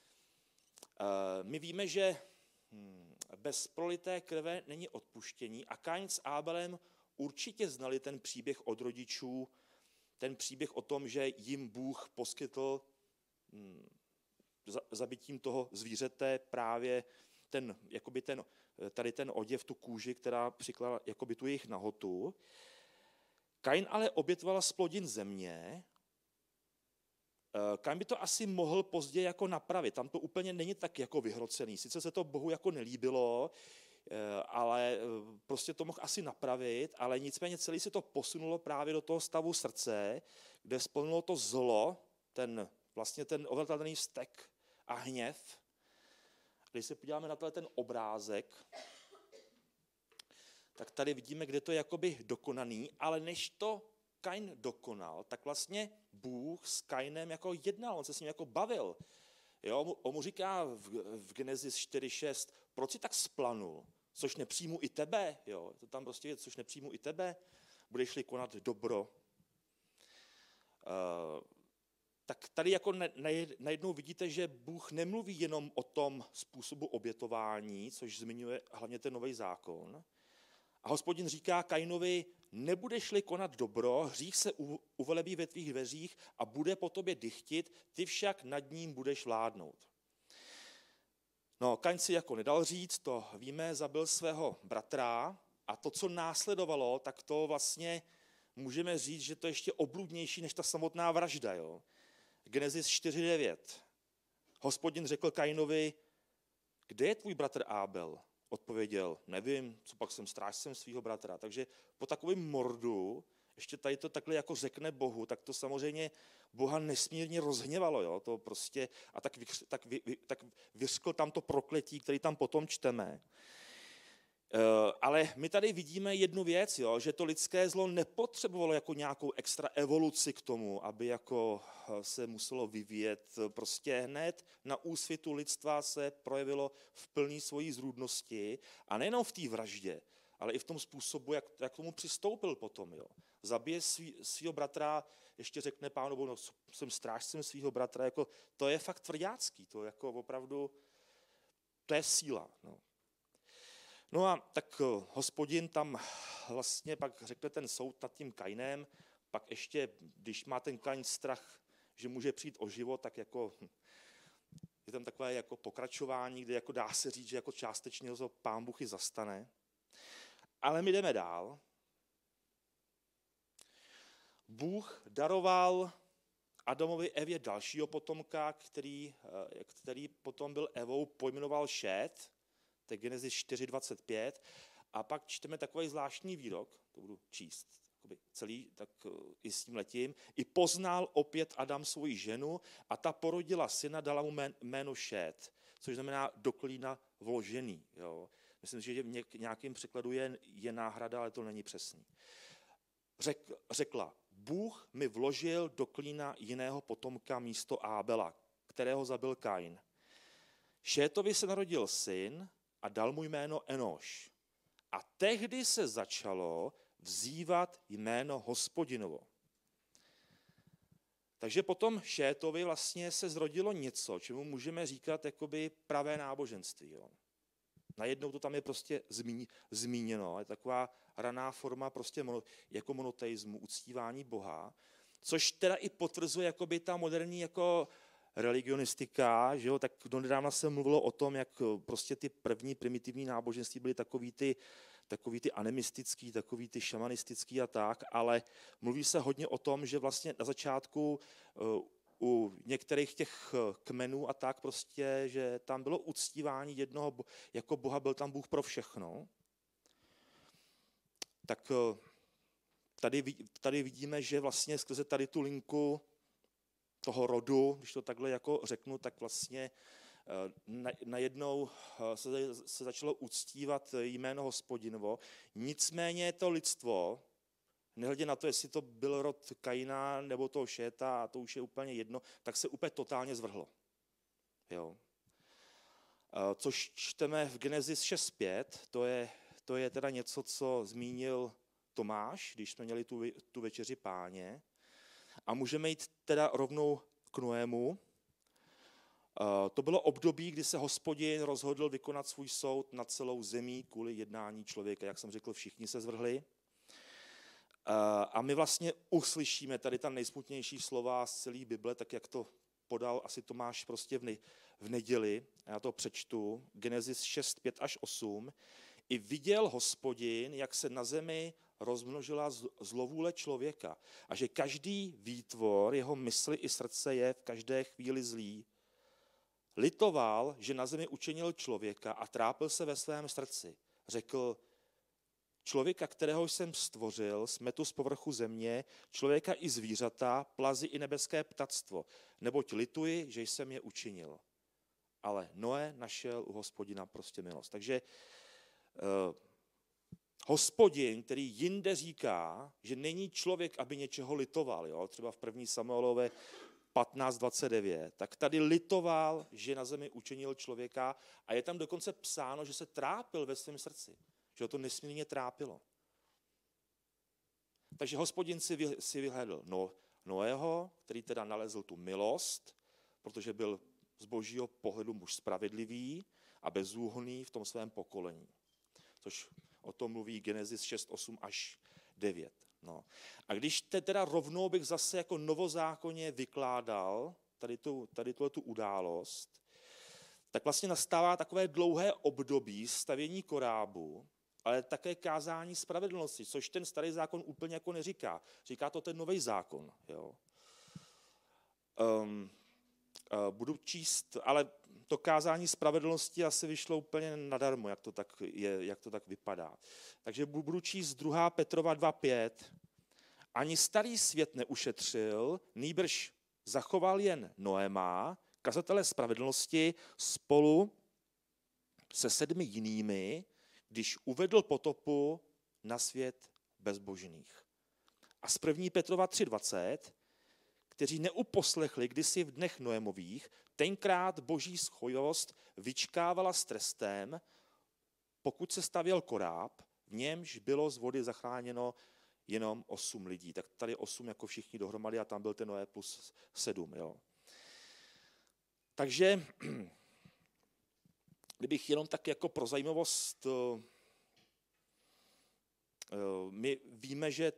My víme, že bez prolité krve není odpuštění a Kain s Ábelem určitě znali ten příběh od rodičů, ten příběh o tom, že jim Bůh poskytl zabitím toho zvířete právě tady ten oděv, tu kůži, která přikládala jakoby tu jejich nahotu. Kain ale obětoval z plodin země. Kain by to asi mohl později jako napravit. Tam to úplně není tak jako vyhrocený. Sice se to Bohu jako nelíbilo, ale prostě to mohl asi napravit, ale nicméně celý se to posunulo právě do toho stavu srdce, kde splnilo to zlo, ten ovládatelný vztek a hněv. Když se podíváme na ten obrázek, tak tady vidíme, kde to je jakoby dokonaný, ale než to Kain dokonal, tak vlastně Bůh s Kainem jako jednal, on se s ním jako bavil. Jo, on mu říká v Genesis 4.6, proč jsi tak splanul, což nepřijmu i tebe, jo, to tam prostě je, což nepřijmu i tebe, budeš-li konat dobro. Tak tady jako najednou vidíte, že Bůh nemluví jenom o tom způsobu obětování, což zmiňuje hlavně ten nový zákon. A Hospodin říká Kainovi, nebudeš-li konat dobro, hřích se uvelebí ve tvých dveřích a bude po tobě dychtit, ty však nad ním budeš vládnout. No, Kain si jako nedal říct, to víme, zabil svého bratra a to, co následovalo, tak to vlastně můžeme říct, že to je ještě obludnější než ta samotná vražda. Jo? Genesis 4.9. Hospodin řekl Kainovi, kde je tvůj bratr Ábel? Odpověděl, nevím, co pak jsem strážcem svého bratra. Takže po takovém mordu, ještě tady to takhle jako řekne Bohu, tak to samozřejmě Boha nesmírně rozhněvalo. Jo? To prostě, a tak vyřkl tam to prokletí, který tam potom čteme. Ale my tady vidíme jednu věc, jo, že to lidské zlo nepotřebovalo jako nějakou extra evoluci k tomu, aby jako se muselo vyvíjet. Prostě hned na úsvitu lidstva se projevilo v plné svojí zrůdnosti a nejenom v té vraždě, ale i v tom způsobu, jak k tomu přistoupil potom. Jo. Zabije svého bratra, ještě řekne Pánu Bohu, no, jsem strážcem svého bratra, jako, to je fakt tvrďácký, to jako opravdu, to je síla. No. No a tak Hospodin tam vlastně pak řekne ten soud nad tím Kainem, pak ještě, když má ten Kain strach, že může přijít o život, tak jako je tam takové jako pokračování, kde jako dá se říct, že jako částečně ho Pán Bůh i zastane. Ale my jdeme dál. Bůh daroval Adamovi Evě dalšího potomka, který potom byl Evou, pojmenoval Šét, to je Genesis 4.25, a pak čteme takový zvláštní výrok, to budu číst celý, tak i s tím letím. I poznal opět Adam svoji ženu a ta porodila syna, dala mu jméno Šét, což znamená do klína vložený. Jo. Myslím si, že v nějakém překladu je náhrada, ale to není přesný. Řekla, Bůh mi vložil do klína jiného potomka místo Ábela, kterého zabil Kain. Šétovi se narodil syn a dal mu jméno Enoš. A tehdy se začalo vzývat jméno Hospodinovo. Takže potom Šétovi vlastně se zrodilo něco, čemu můžeme říkat jakoby pravé náboženství. Jo. Najednou to tam je prostě zmíněno, je taková raná forma prostě jako monoteismu, uctívání Boha, což teda i potvrzuje jakoby ta moderní jako religionistika, že jo, tak donedávna se mluvilo o tom, jak prostě ty první primitivní náboženství byly takový ty animistický, takový ty šamanistický a tak, ale mluví se hodně o tom, že vlastně na začátku u některých těch kmenů a tak prostě, že tam bylo uctívání jednoho jako Boha, byl tam Bůh pro všechno. Tak tady vidíme, že vlastně skrze tady tu linku toho rodu, když to takhle jako řeknu, tak vlastně najednou se začalo uctívat jméno Hospodinovo. Nicméně to lidstvo, nehledě na to, jestli to byl rod Kaina nebo toho Šéta, a to už je úplně jedno, tak se úplně totálně zvrhlo. Jo. Což čteme v Genesis 6.5, to je teda něco, co zmínil Tomáš, když jsme měli tu večeři Páně. A můžeme jít teda rovnou k Noému. To bylo období, kdy se Hospodin rozhodl vykonat svůj soud nad celou zemí kvůli jednání člověka. Jak jsem řekl, všichni se zvrhli. A my vlastně uslyšíme tady ta nejsmutnější slova z celé Bible, tak jak to podal asi Tomáš prostě v neděli. Já to přečtu. Genesis 6, 5 až 8. I viděl Hospodin, jak se na zemi rozmnožila zlovůle člověka a že každý výtvor, jeho mysli i srdce je v každé chvíli zlý. Litoval, že na zemi učinil člověka a trápil se ve svém srdci. Řekl, člověka, kterého jsem stvořil, smetu z povrchu země, člověka i zvířata, plazy i nebeské ptactvo, neboť lituji, že jsem je učinil. Ale Noé našel u Hospodina prostě milost. Takže Hospodin, který jinde říká, že není člověk, aby něčeho litoval, jo? Třeba v 1. Samuelové 15:29, tak tady litoval, že na zemi učinil člověka a je tam dokonce psáno, že se trápil ve svém srdci, že ho to nesmírně trápilo. Takže Hospodin si vyhledl Noého, který teda nalezl tu milost, protože byl z božího pohledu muž spravedlivý a bezúhonný v tom svém pokolení. Což o tom mluví Genesis 6, 8 až 9. No. A když teda rovnou bych zase jako novozákonně vykládal tady tu událost, tak vlastně nastává takové dlouhé období stavění korábu, ale také kázání spravedlnosti, což ten starý zákon úplně jako neříká. Říká to ten nový zákon. Jo. Budu číst, ale to kázání spravedlnosti asi vyšlo úplně nadarmo, jak to tak vypadá. Takže budu číst 2. Petrova 2:5. Ani starý svět neušetřil, nýbrž zachoval jen Noéma, kazatele spravedlnosti, spolu se 7 jinými, když uvedl potopu na svět bezbožných. A z 1. Petrova 3:20, kteří neuposlechli kdysi v dnech Noémových, tenkrát boží schojivost vyčkávala s trestem, pokud se stavěl koráb, v němž bylo z vody zachráněno jenom 8 lidí. Tak tady 8 jako všichni dohromady a tam byl ten Noé plus 7. Jo. Takže kdybych jenom tak jako pro zajímavost, my víme, že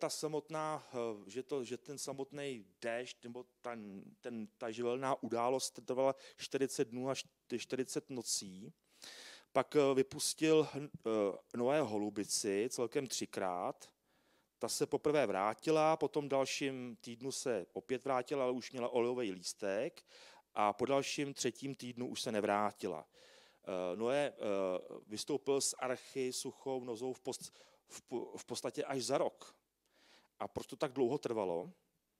že ten samotný déšť nebo ta živelná událost trvala 40 dnů až 40 nocí. Pak vypustil Noé holubici celkem 3krát. Ta se poprvé vrátila, potom dalším týdnu se opět vrátila, ale už měla olejový lístek a po dalším 3. týdnu už se nevrátila. Noé vystoupil z archy suchou nozou v podstatě až za rok. A proč to tak dlouho trvalo?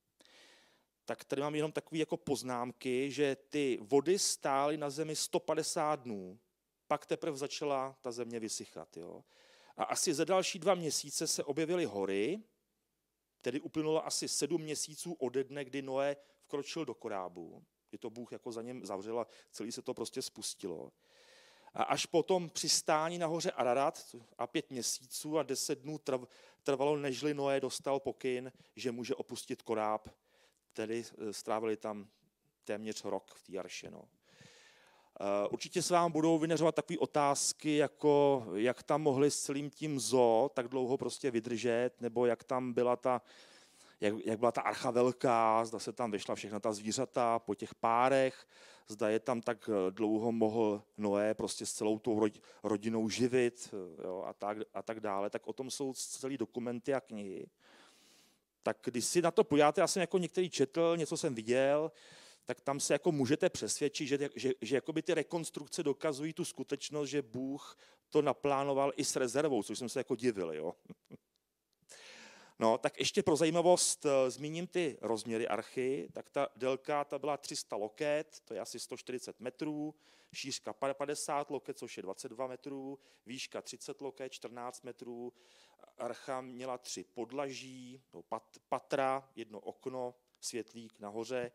Tak tady mám jenom takové jako poznámky, že ty vody stály na zemi 150 dnů, pak teprve začala ta země vysychat. Jo? A asi za další 2 měsíce se objevily hory, tedy uplynulo asi 7 měsíců ode dne, kdy Noé vkročil do korábu, kdy to Bůh jako za něm zavřel a celý se to prostě spustilo. A až potom přistání na hoře Ararat a 5 měsíců a 10 dnů trvalo, nežli Noé dostal pokyn, že může opustit koráb, tedy strávili tam téměř rok v té arše. No. Určitě se vám budou vyneřovat takové otázky, jako jak tam mohli s celým tím zoo tak dlouho prostě vydržet, nebo jak tam byla jak byla ta archa velká, zda se tam vešla všechna ta zvířata po těch párech, zda je tam tak dlouho mohl Noé prostě s celou tou rodinou živit, jo, a tak dále. Tak o tom jsou celý dokumenty a knihy. Tak když si na to podíváte, já jsem jako některý četl, něco jsem viděl, tak tam se jako můžete přesvědčit, že jakoby ty rekonstrukce dokazují tu skutečnost, že Bůh to naplánoval i s rezervou, což jsem se jako divil. Jo. No, tak ještě pro zajímavost zmíním ty rozměry archy. Tak ta délka ta byla 300 loket, to je asi 140 metrů, šířka 50 loket, což je 22 metrů, výška 30 loket, 14 metrů. Archa měla 3 podlaží, patra, 1 okno, světlík nahoře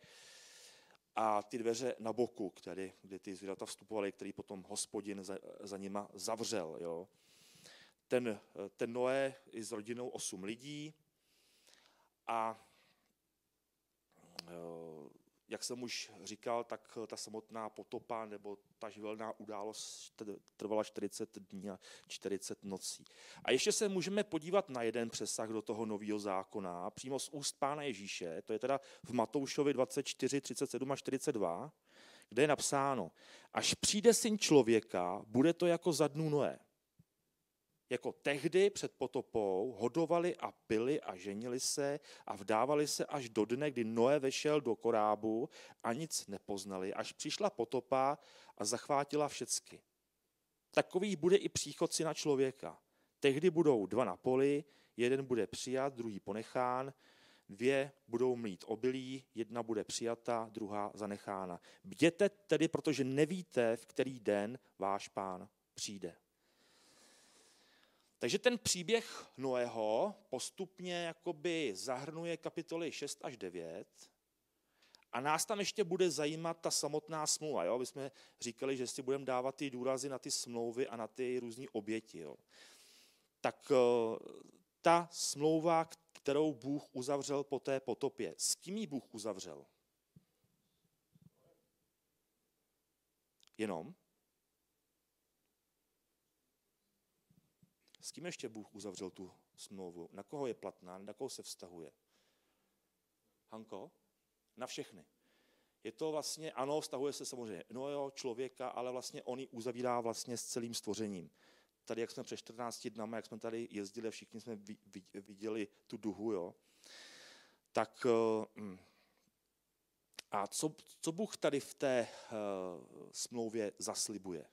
a ty dveře na boku, kde ty zvířata vstupovaly, který potom Hospodin za nima zavřel. Jo. ten Noé je s rodinou 8 lidí a jak jsem už říkal, tak ta samotná potopa nebo ta živelná událost trvala 40 dní a 40 nocí. A ještě se můžeme podívat na jeden přesah do toho nového zákona, přímo z úst Pána Ježíše, to je teda v Matoušovi 24, 37 a 42, kde je napsáno, až přijde Syn člověka, bude to jako za dnů Noé. Jako tehdy před potopou hodovali a pili a ženili se a vdávali se až do dne, kdy Noé vešel do korábu a nic nepoznali, až přišla potopa a zachvátila všecky. Takový bude i příchod Syna člověka. Tehdy budou 2 na poli, jeden bude přijat, druhý ponechán, 2 budou mlít obilí, 1 bude přijata, druhá zanechána. Bděte tedy, protože nevíte, v který den váš Pán přijde. Takže ten příběh Noého postupně jakoby zahrnuje kapitoly 6 až 9 a nás tam ještě bude zajímat ta samotná smlouva. Jo? My jsme říkali, že si budeme dávat ty důrazy na ty smlouvy a na ty různé oběti. Jo? Tak ta smlouva, kterou Bůh uzavřel po té potopě, s kým ji Bůh uzavřel? Jenom? S kým ještě Bůh uzavřel tu smlouvu? Na koho je platná? Na koho se vztahuje? Hanko? Na všechny. Je to vlastně, ano, vztahuje se samozřejmě Noého člověka, ale vlastně on ji uzavírá vlastně s celým stvořením. Tady, jak jsme před 14 dnama, jak jsme tady jezdili, všichni jsme viděli tu duhu, jo. Tak a co Bůh tady v té smlouvě zaslibuje?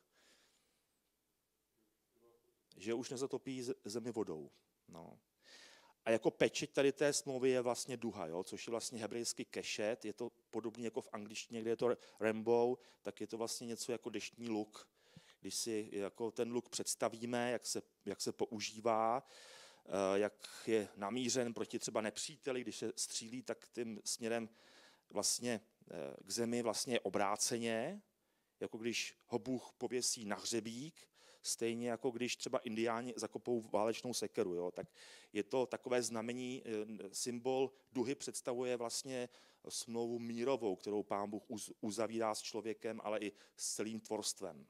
Že už nezatopí zemi vodou. No. A jako pečeť tady té smlouvy je vlastně duha, jo? Což je vlastně hebrejský kešet, je to podobně jako v angličtině, kde je to rainbow, tak je to vlastně něco jako deštní luk. Když si jako ten luk představíme, jak se používá, jak je namířen proti třeba nepříteli, když se střílí, tak tím směrem vlastně k zemi vlastně obráceně, jako když ho Bůh pověsí na hřebík, stejně jako když třeba indiáni zakopou válečnou sekeru. Jo? Tak je to takové znamení, symbol duhy představuje vlastně smlouvu mírovou, kterou Pán Bůh uzavírá s člověkem, ale i s celým tvorstvem.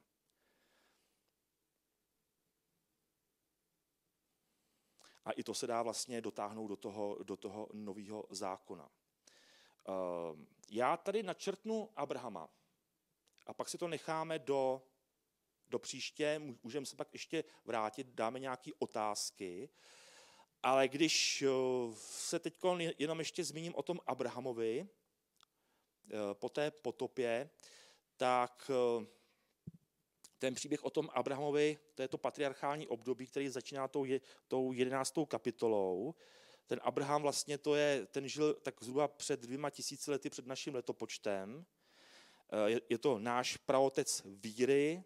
A i to se dá vlastně dotáhnout do toho nového zákona. Já tady načrtnu Abrahama a pak si to necháme do příště, můžeme se pak ještě vrátit, dáme nějaké otázky, ale když se teď jenom ještě zmíním o tom Abrahamovi, po té potopě, tak ten příběh o tom Abrahamovi, to je to patriarchální období, který začíná tou 11. kapitolou. Ten Abraham vlastně ten žil tak zhruba před 2000 lety před naším letopočtem. Je to náš praotec víry,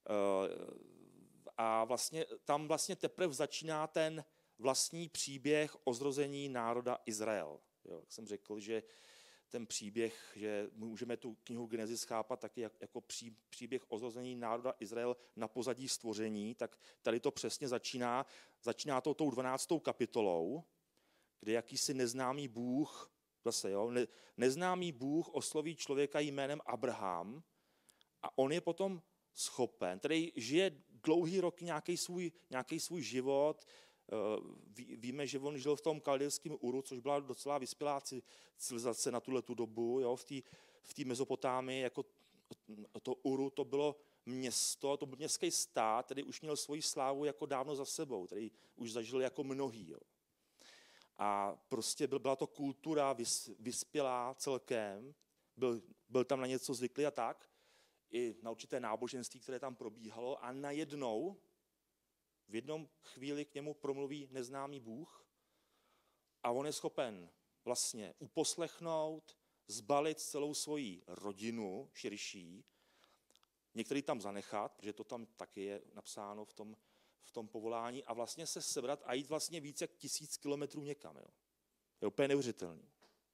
a vlastně tam vlastně teprve začíná ten vlastní příběh o zrození národa Izrael. Jo, jak jsem řekl, že ten příběh, že můžeme tu knihu Genesis chápat taky jako příběh o zrození národa Izrael na pozadí stvoření, tak tady to přesně začíná. Začíná to tou 12. kapitolou, kde jakýsi neznámý Bůh, neznámý Bůh osloví člověka jménem Abraham a on je potom schopen, který žije dlouhý roky nějaký svůj život. Víme, že on žil v tom kaldejském Uru, což byla docela vyspělá civilizace na tuhletu dobu. Jo? V té Mezopotámii jako to Uru, to bylo město, to byl městský stát, který už měl svoji slávu jako dávno za sebou, který už zažil jako mnohý. Jo? A prostě byla to kultura vyspělá celkem, byl tam na něco zvyklý a tak, i na určité náboženství, které tam probíhalo a najednou v jednom chvíli k němu promluví neznámý Bůh a on je schopen vlastně uposlechnout, zbalit celou svoji rodinu širší, některý tam zanechat, protože to tam taky je napsáno v tom povolání a vlastně se sebrat a jít vlastně více jak 1000 kilometrů někam. Jo. Je úplně neuvěřitelný.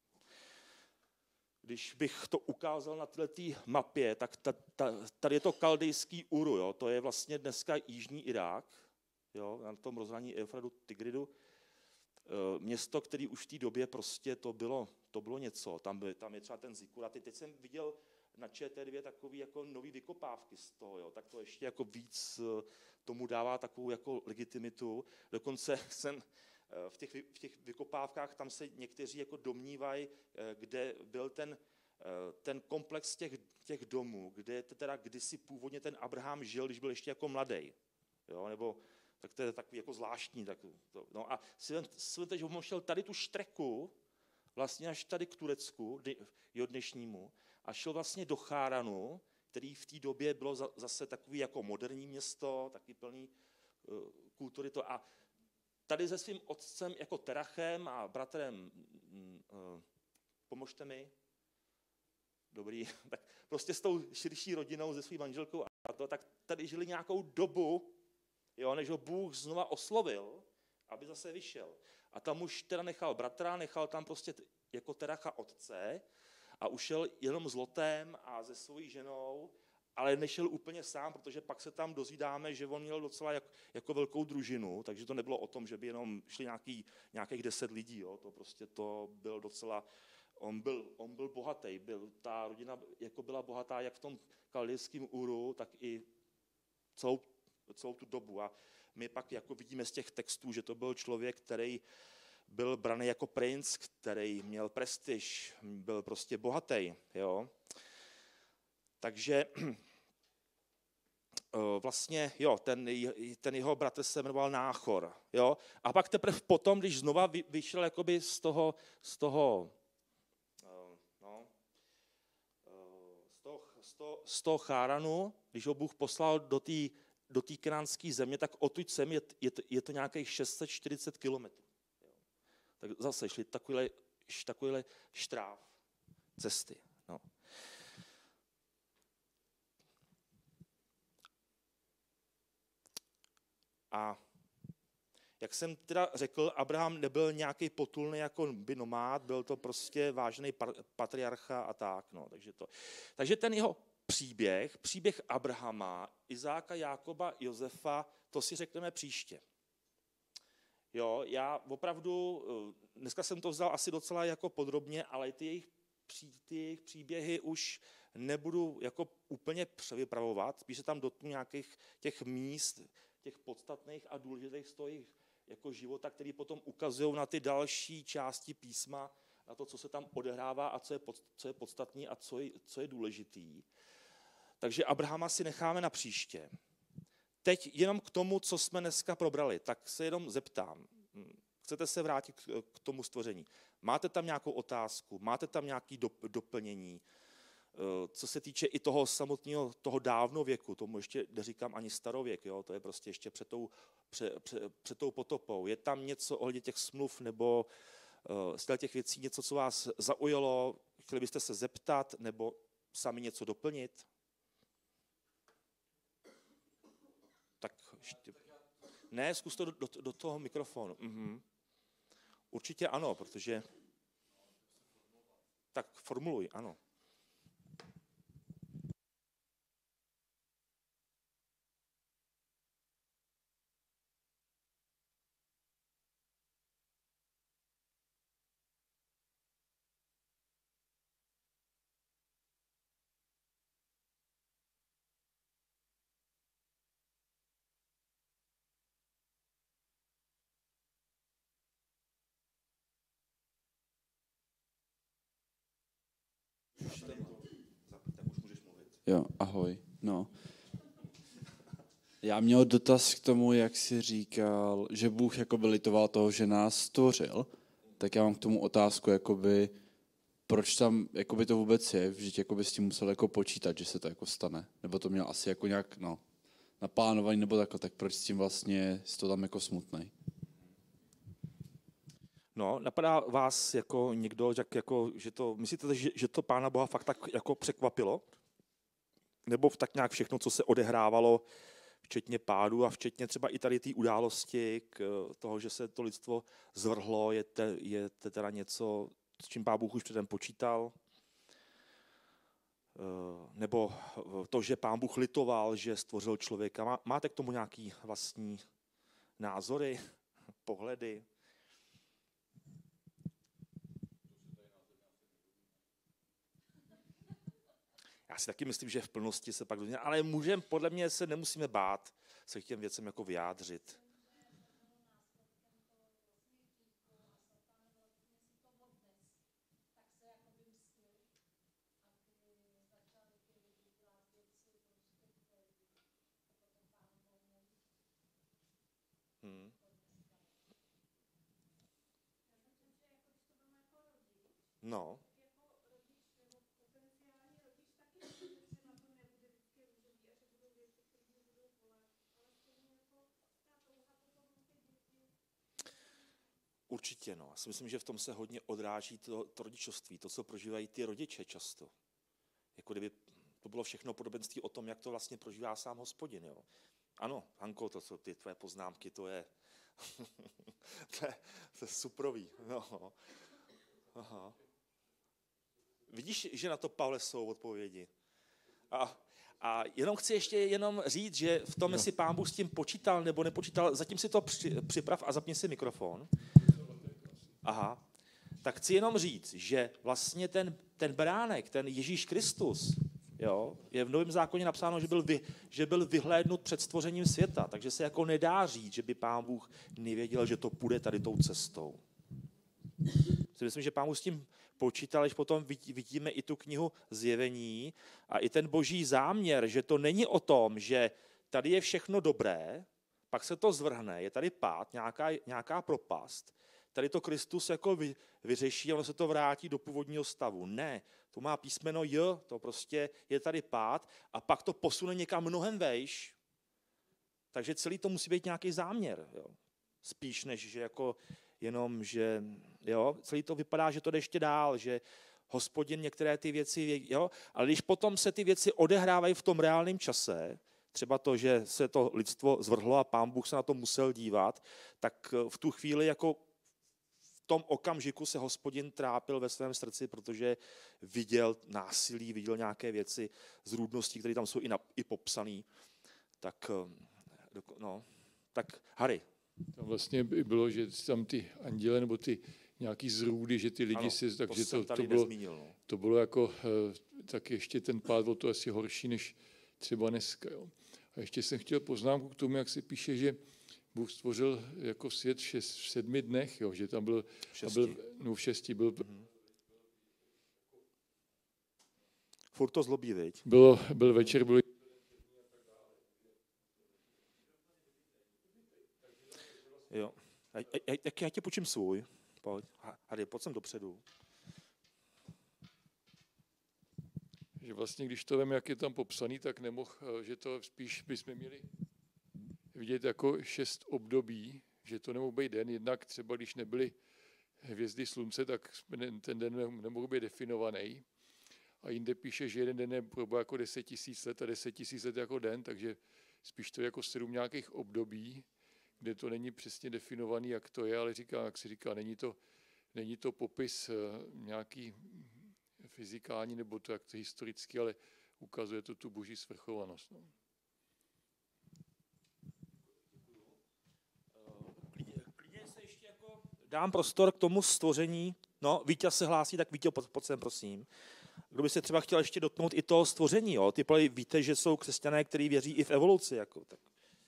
Když bych to ukázal na této mapě, tak tady je to kaldejský Uru, jo? To je vlastně dneska jižní Irák. jo, na tom rozhraní Eufratu Tigridu. Město, který už v té době prostě to bylo něco. Tam je třeba ten Zikurat. Teď jsem viděl na ČT2 takový jako nový vykopávky z toho, jo, tak to ještě jako víc tomu dává takovou jako legitimitu. Dokonce jsem v těch vykopávkách, tam se někteří jako domnívají, kde byl ten komplex těch domů, kde teda kdysi původně ten Abraham žil, když byl ještě jako mladý. Jo, nebo tak to je takový jako zvláštní. No a světe, že on šel tady tu štreku, vlastně až tady k Turecku, dnešnímu, a šel vlastně do Cháranu, který v té době bylo zase takový jako moderní město, taky plný kultury. A tady se svým otcem jako Terachem a bratrem, pomožte mi, dobrý, tak prostě s tou širší rodinou, se svým manželkou a to, tak tady žili nějakou dobu, jo, než ho Bůh znova oslovil, aby zase vyšel. A tam už teda nechal bratra, nechal tam prostě jako Teracha otce a ušel jenom s Lotem a se svojí ženou, ale nešel úplně sám, protože pak se tam dozvídáme, že on měl docela jako velkou družinu, takže to nebylo o tom, že by jenom šli nějakých 10 lidí, jo, to prostě to byl docela, on byl bohatý, ta rodina jako byla bohatá jak v tom kaldejském Uru, tak i celou tu dobu. A my pak jako vidíme z těch textů, že to byl člověk, který byl braný jako princ, který měl prestiž, byl prostě bohatý. Jo. Takže vlastně, jo, ten jeho bratr se jmenoval Náchor. Jo. A pak teprve potom, když znova vyšel jakoby z toho Cháranu, když ho Bůh poslal do té kanánské země, tak odtud sem je to nějakých 640 kilometrů. Tak zase šli takovýhle štráv cesty. No. A jak jsem teda řekl, Abraham nebyl nějaký potulný jako by nomád, byl to prostě vážný patriarcha a tak. No, takže ten jeho příběh Abrahama, Izáka, Jákoba, Josefa, to si řekneme příště. Jo, já opravdu, dneska jsem to vzal asi docela jako podrobně, ale ty jejich příběhy už nebudu jako úplně převypravovat, spíš se tam dotknu nějakých těch míst, těch podstatných a důležitých z toho jejich jako života, který potom ukazují na ty další části písma, na to, co se tam odehrává a co je podstatný a co je důležitý. Takže Abrahama si necháme na příště. Teď jenom k tomu, co jsme dneska probrali, tak se jenom zeptám. Chcete se vrátit k tomu stvoření? Máte tam nějakou otázku? Máte tam nějaké doplnění? Co se týče i toho samotného, toho dávno věku, tomu ještě neříkám ani starověk, jo? To je prostě ještě před tou potopou. Je tam něco ohledně těch smluv nebo z těch věcí něco, co vás zaujalo? Chtěli byste se zeptat nebo sami něco doplnit? Tak ještě. Ne, zkus to do toho mikrofonu. Mhm. Určitě ano, protože... Tak formuluj, ano. Tak už můžeš mluvit. Jo, ahoj. No. Já měl dotaz k tomu, jak jsi říkal, že Bůh jakoby litoval toho, že nás stvořil, tak já mám k tomu otázku, jakoby, proč tam jakoby to vůbec je, vždyť jakoby s tím musel jako počítat, že se to jako stane, nebo to měl asi jako nějak naplánovaný, nebo takhle, tak proč s tím vlastně je to tam jako smutnej? No, napadá vás jako někdo, že to, myslíte, že to Pána Boha fakt tak jako překvapilo? Nebo tak nějak všechno, co se odehrávalo, včetně pádu a včetně třeba i tady té události, k toho, že se to lidstvo zvrhlo, je teda něco, s čím Pán Bůh už předem počítal? Nebo to, že Pán Bůh litoval, že stvořil člověka? Máte k tomu nějaký vlastní názory, pohledy. Já si taky myslím, že v plnosti se pak dozvíme, ale podle mě se nemusíme bát se k těm věcem jako vyjádřit. No. Určitě, no. Já si myslím, že v tom se hodně odráží to rodičovství, to, co prožívají ty rodiče často. Jako kdyby to bylo všechno podobenství o tom, jak to vlastně prožívá sám Hospodin, jo. Ano, Hanko, to, co ty tvoje poznámky, to je to je suprový. No. Aha. Vidíš, že na to, Pavle, jsou odpovědi. A jenom chci ještě říct, že v tom, jestli Pán Bůh s tím počítal nebo nepočítal, zatím si to připrav a zapni si mikrofon. Aha. Tak chci jenom říct, že vlastně ten beránek, ten Ježíš Kristus, jo, je v Novém zákoně napsáno, že byl vyhlédnut před stvořením světa, takže se jako nedá říct, že by Pán Bůh nevěděl, že to půjde tady tou cestou. Myslím, že Pán Bůh s tím počítal, když potom vidíme i tu knihu Zjevení a i ten boží záměr, že to není o tom, že tady je všechno dobré, pak se to zvrhne, je tady pád, nějaká propast, tady to Kristus jako vyřeší a ono se to vrátí do původního stavu. Ne, to má písmeno J, to prostě je tady pád a pak to posune někam mnohem vejš. Takže celý to musí být nějaký záměr. Jo. Spíš než, že jako jenom, že jo, celý to vypadá, že to jde ještě dál, že Hospodin některé ty věci, jo, ale když potom se ty věci odehrávají v tom reálném čase, třeba to, že se to lidstvo zvrhlo a Pán Bůh se na to musel dívat, tak v tu chvíli jako v tom okamžiku se Hospodin trápil ve svém srdci, protože viděl násilí, viděl nějaké věci zrůdností, které tam jsou i popsané. Tak, no, tak Harry. Tam vlastně bylo, že tam ty anděle nebo ty nějaký zrůdy, že ty lidi ano, si, takže to to bylo jako, tak ještě ten pád byl to asi horší, než třeba dneska. Jo. A ještě jsem chtěl poznámku k tomu, jak se píše, že Bůh stvořil jako svět v 7 dnech, jo, že tam byl, v 6 byl. Furt to zlobí, viď? Byl večer, byl. Jo. Já tě počím svůj. Pojď. Hady, pojď sem dopředu. Že vlastně, když to vím, jak je tam popsaný, tak nemohl, že to spíš bychom měli vidět jako 6 období, že to nemohl být den, jednak třeba, když nebyly hvězdy slunce, tak ten den nemohl být definovaný. A jinde píše, že jeden den je jako 10 000 let a 10 000 let jako den, takže spíš to je jako 7 nějakých období, kde to není přesně definovaný, jak to je, ale jak se říká, není to popis nějaký fyzikální nebo to jak to historický, ale ukazuje to tu boží svrchovanost. No. Klidně se ještě jako dám prostor k tomu stvoření. No, Vítěz se hlásí, tak Vítěz, pojď sem, prosím. Kdo by se třeba chtěl ještě dotknout i toho stvoření, jo? Ty víte, že jsou křesťané, kteří věří i v evoluci. Jako, tak.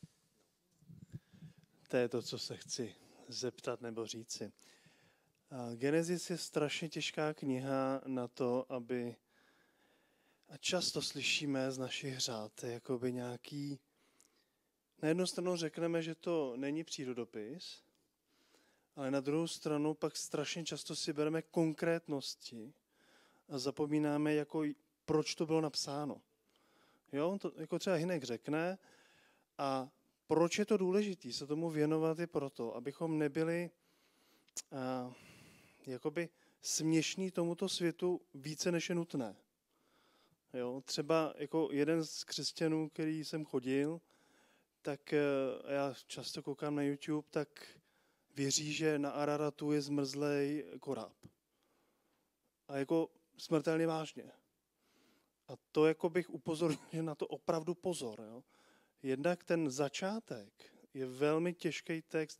To je to, co se chci zeptat nebo říci. Genesis je strašně těžká kniha na to, aby... A často slyšíme z našich řád, jakoby nějaký... Na jednu stranu řekneme, že to není přírodopis, ale na druhou stranu pak strašně často si bereme konkrétnosti a zapomínáme, jako, proč to bylo napsáno. Jo, to jako třeba Hinek řekne a proč je to důležité se tomu věnovat je proto, abychom nebyli jakoby směšní tomuto světu více, než je nutné. Jo, třeba jako jeden z křesťanů, který jsem chodil, tak já často koukám na YouTube, tak věří, že na Araratu je zmrzlej koráb. A jako smrtelně vážně. A to jako bych upozornil, že na to opravdu pozor. Jo. Jednak ten začátek Je velmi těžký text,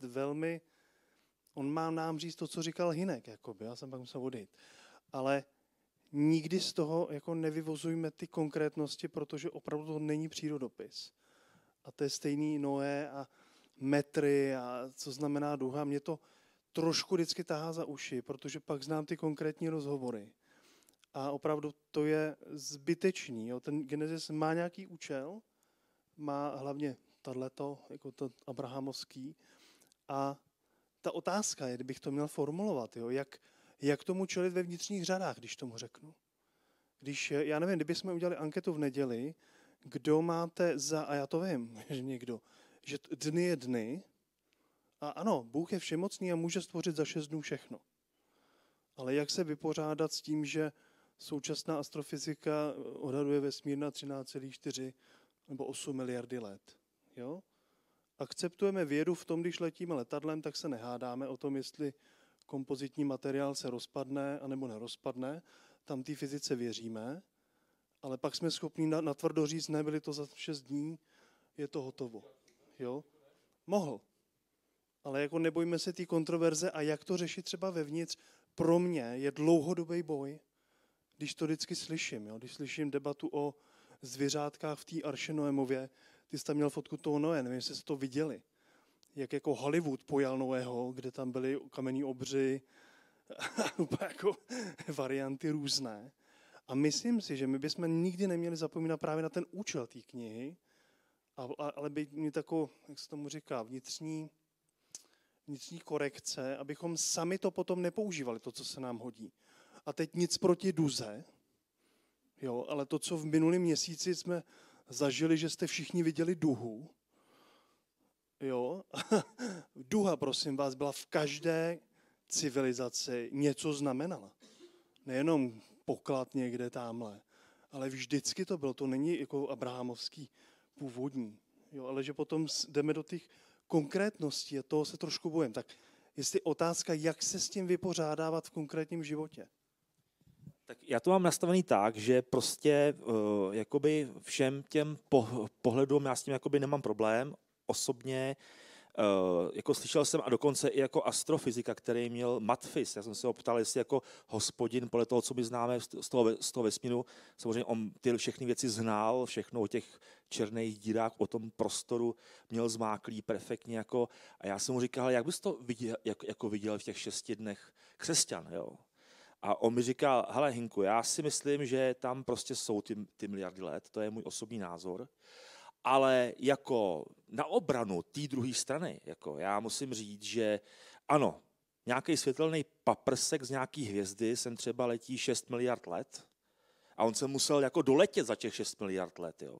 on má nám říct to, co říkal Hynek, jakoby, já jsem pak musel odejít. Ale nikdy z toho jako nevyvozujme ty konkrétnosti, protože opravdu to není přírodopis. A to je stejný Noé a metry a co znamená duha. Mě to trošku vždycky tahá za uši, protože pak znám ty konkrétní rozhovory. A opravdu to je zbytečný. Jo. Ten Genesis má nějaký účel, má hlavně tato, jako to abrahamovský. A ta otázka je, kdybych to měl formulovat, jo, jak tomu čelit ve vnitřních řadách, když tomu řeknu. Já nevím, kdybychom udělali anketu v neděli, kdo máte a já to vím, že někdo, že dny je dny, a ano, Bůh je všemocný a může stvořit za 6 dnů všechno. Ale jak se vypořádat s tím, že současná astrofyzika odhaduje vesmír na 13,4 nebo 8 miliardy let. Jo? Akceptujeme vědu v tom, když letíme letadlem, tak se nehádáme o tom, jestli kompozitní materiál se rozpadne anebo nerozpadne. Tam té fyzice věříme, ale pak jsme schopni natvrdo říct, nebyli to za 6 dní, je to hotovo. Jo? Mohl. Ale jako nebojme se té kontroverze a jak to řešit třeba vevnitř, pro mě je dlouhodobý boj, když to vždycky slyším. Jo? Když slyším debatu o zvěřátkách v té Arše Noémově, ty jsi tam měl fotku toho Noé, nevím, jestli jste to viděli. Jak jako Hollywood pojal Noého, kde tam byly kamenní obři, jako varianty různé. A myslím si, že my bychom nikdy neměli zapomínat právě na ten účel té knihy, ale být mi takovou, jak se tomu říká, vnitřní korekce, abychom sami to potom nepoužívali, to, co se nám hodí. A teď nic proti duze, jo, ale to, co v minulém měsíci jsme zažili, že jste všichni viděli duhu, jo, duha, prosím vás, byla v každé civilizaci, něco znamenala. Nejenom poklad někde tamhle, ale vždycky to bylo, to není jako abrahamovský původní, jo, ale že potom jdeme do těch konkrétností a toho se trošku bojím. Tak jestli otázka, jak se s tím vypořádávat v konkrétním životě. Tak já to mám nastavený tak, že prostě jakoby všem těm pohledům já s tím jakoby nemám problém. Osobně jako slyšel jsem a dokonce i jako astrofyzika, který měl matfis. Já jsem se ho ptal, jestli jako hospodin, podle toho, co my známe z toho vesmíru, samozřejmě on ty všechny věci znal, všechno o těch černých dírách, o tom prostoru měl zmáklý perfektně. Jako, a já jsem mu říkal, jak bys to viděl v těch 6 dnech křesťan, jo? A on mi říkal, hele Hinku, já si myslím, že tam prostě jsou ty miliardy let, to je můj osobní názor, ale jako na obranu té druhé strany, jako já musím říct, že ano, nějaký světelný paprsek z nějaký hvězdy sem třeba letí 6 miliard let a on se musel jako doletět za těch 6 miliard let. Jo.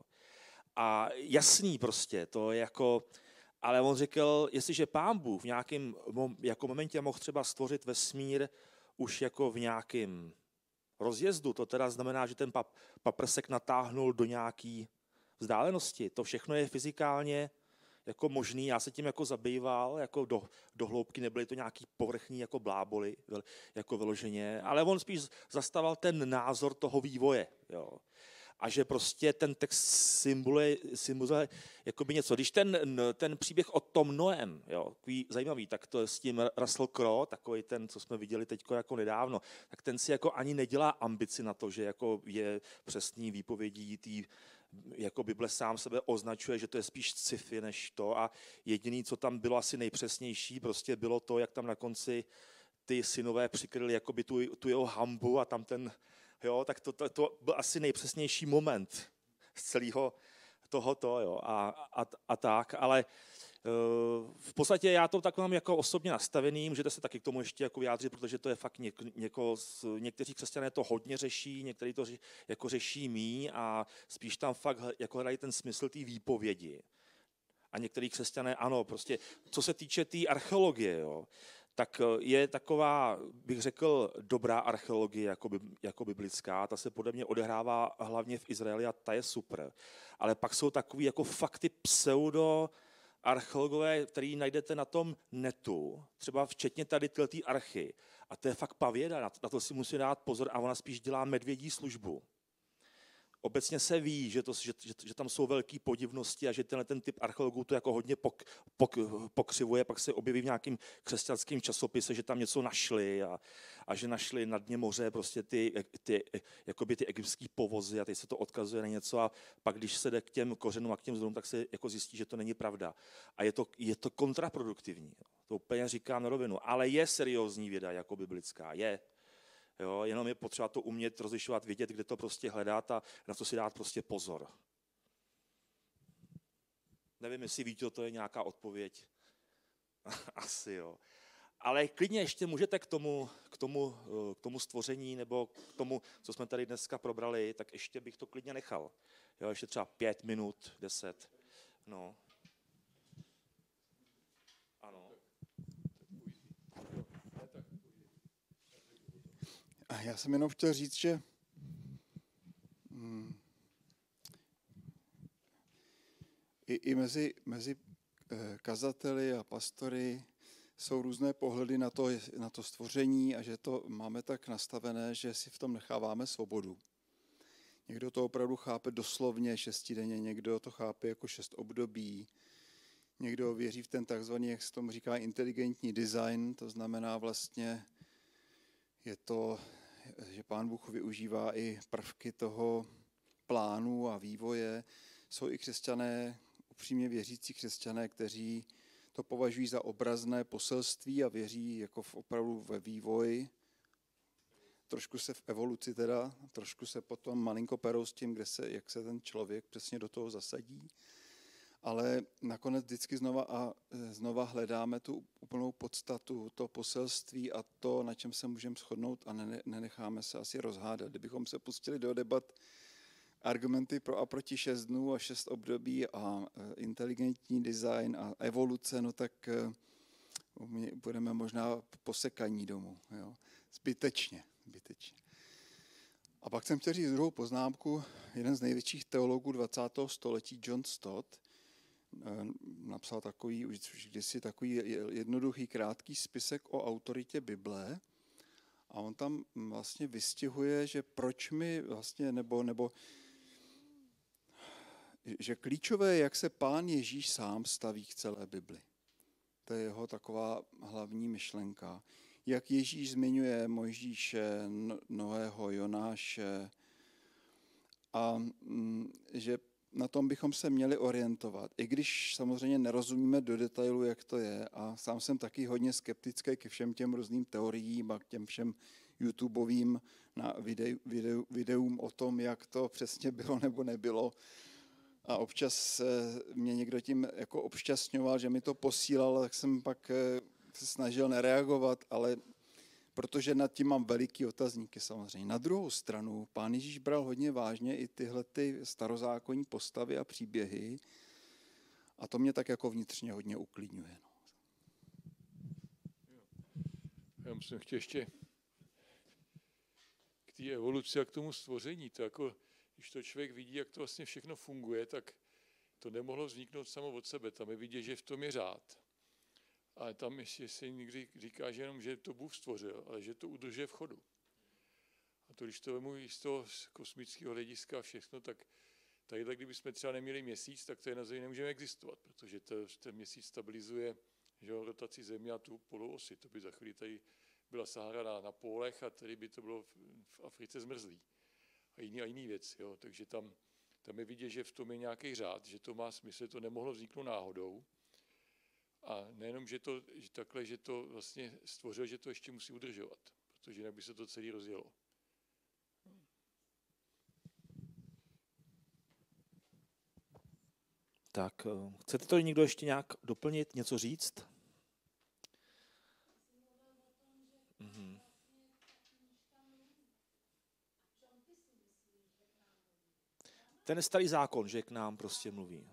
A jasný prostě, to je jako, ale on řekl, jestliže Pán Bůh v nějakém jako momentě mohl třeba stvořit vesmír už jako v nějakém rozjezdu, to teda znamená, že ten paprsek natáhnul do nějaký vzdálenosti. To všechno je fyzikálně jako možný. Já se tím jako zabýval, jako do hloubky, nebyly to nějaký povrchní jako bláboli, jako vyloženě, ale on spíš zastával ten názor toho vývoje. Jo. A že prostě ten text symboluje jakoby něco. Když ten příběh o Tom Noem, jo, takový zajímavý, tak to s tím Russell Crowe, takový ten, co jsme viděli teď jako nedávno, tak ten si jako ani nedělá ambici na to, že jako je přesný výpovědí tý, jako Bible sám sebe označuje, že to je spíš sci-fi než to a jediný, co tam bylo asi nejpřesnější, prostě bylo to, jak tam na konci ty synové přikryli jakoby tu jeho hambu a tam ten, jo, tak to byl asi nejpřesnější moment z celého tohoto, jo, a tak, ale v podstatě já to tak mám jako osobně nastavený, můžete se taky k tomu ještě jako vyjádřit, protože to je fakt někteří křesťané to hodně řeší, někteří to jako řeší míň a spíš tam fakt jako hledají ten smysl té výpovědi. A některý křesťané ano, prostě co se týče té archeologie, jo, tak je taková, bych řekl, dobrá archeologie jako biblická, ta se podle mě odehrává hlavně v Izraeli a ta je super. Ale pak jsou takový jako fakty pseudo-archeologové, který najdete na tom netu, třeba včetně tady ty archy. A to je fakt pavěda, na to si musí dát pozor a ona spíš dělá medvědí službu. obecně se ví, že tam jsou velké podivnosti a že ten typ archeologů to jako hodně pokřivuje, pak se objeví v nějakým křesťanském časopise, že tam něco našli a že našli na dně moře prostě ty egyptské povozy a teď se to odkazuje na něco a pak, když se jde k těm kořenům a k těm zdrojům, tak se jako zjistí, že to není pravda. A je to kontraproduktivní. To úplně říkám na rovinu, ale je seriózní věda jako biblická, je. Jo, jenom je potřeba to umět rozlišovat, vědět, kde to prostě hledat a na to si dát prostě pozor. Nevím, jestli víte, to je nějaká odpověď. Asi jo. Ale klidně ještě můžete k tomu stvoření nebo k tomu, co jsme tady dneska probrali, tak ještě bych to klidně nechal. Jo, ještě třeba 5 minut, 10. No. Ano. A já jsem jenom chtěl říct, že i mezi kazateli a pastory jsou různé pohledy na to stvoření a že to máme tak nastavené, že si v tom necháváme svobodu. Někdo to opravdu chápe doslovně 6 denně, někdo to chápe jako 6 období, někdo věří v ten takzvaný, jak se tomu říká, inteligentní design, to znamená vlastně je to, že Pán Bůh využívá i prvky toho plánu a vývoje. Jsou i křesťané, upřímně věřící křesťané, kteří to považují za obrazné poselství a věří jako opravdu ve vývoj. Trošku se v evoluci teda, trošku se potom malinko perou s tím, jak se ten člověk přesně do toho zasadí. Ale nakonec vždycky znova hledáme tu úplnou podstatu, to poselství a to, na čem se můžeme shodnout a nenecháme se asi rozhádat. Kdybychom se pustili do debat argumenty pro a proti 6 dnů a 6 období a inteligentní design a evoluce, no tak budeme možná posekaní domů. Jo? Zbytečně. A pak jsem chtěl říct druhou poznámku. Jeden z největších teologů 20. století, John Stott, napsal kdysi takový jednoduchý, krátký spisek o autoritě Bible a on tam vlastně vystihuje, že proč my vlastně, nebo že klíčové, jak se Pán Ježíš sám staví k celé Bibli. To je jeho taková hlavní myšlenka. Jak Ježíš zmiňuje Mojžíše, Noého, Jonáše a že na tom bychom se měli orientovat. I když samozřejmě nerozumíme do detailu, jak to je a sám jsem taky hodně skeptický ke všem těm různým teoriím a k těm všem YouTubeovým videům o tom, jak to přesně bylo nebo nebylo. A občas mě někdo tím jako obšťastňoval, že mi to posílal, tak jsem pak se snažil nereagovat, ale protože nad tím mám veliký otazníky samozřejmě. Na druhou stranu, Pán Ježíš bral hodně vážně i tyhle starozákonní postavy a příběhy a to mě tak jako vnitřně hodně uklidňuje. No. Já musím chtěl ještě k té evoluci a k tomu stvoření. To jako, když to člověk vidí, jak to vlastně všechno funguje, tak to nemohlo vzniknout samo od sebe. Tam je vidět, že v tom je řád. Ale tam ještě se někdy říká, že jenom, že to Bůh stvořil, ale že to udržuje v chodu. A to, když to vemu i z toho kosmického hlediska všechno, tak tadyhle, kdybychom třeba neměli měsíc, tak tady na Zemi nemůžeme existovat, protože ten měsíc stabilizuje rotaci Země a tu poloosy. To by za chvíli tady byla Sahara na pólech a tady by to bylo v Africe zmrzlý. A jiný věc. Jo. Takže tam je vidět, že v tom je nějaký řád, že to má smysl, to nemohlo vzniknout náhodou. A nejenom, že to vlastně stvořil, že to ještě musí udržovat, protože jinak by se to celé rozjelo. Tak, chcete to někdo ještě nějak doplnit, něco říct? Mhm. Ten starý zákon, že k nám prostě mluví.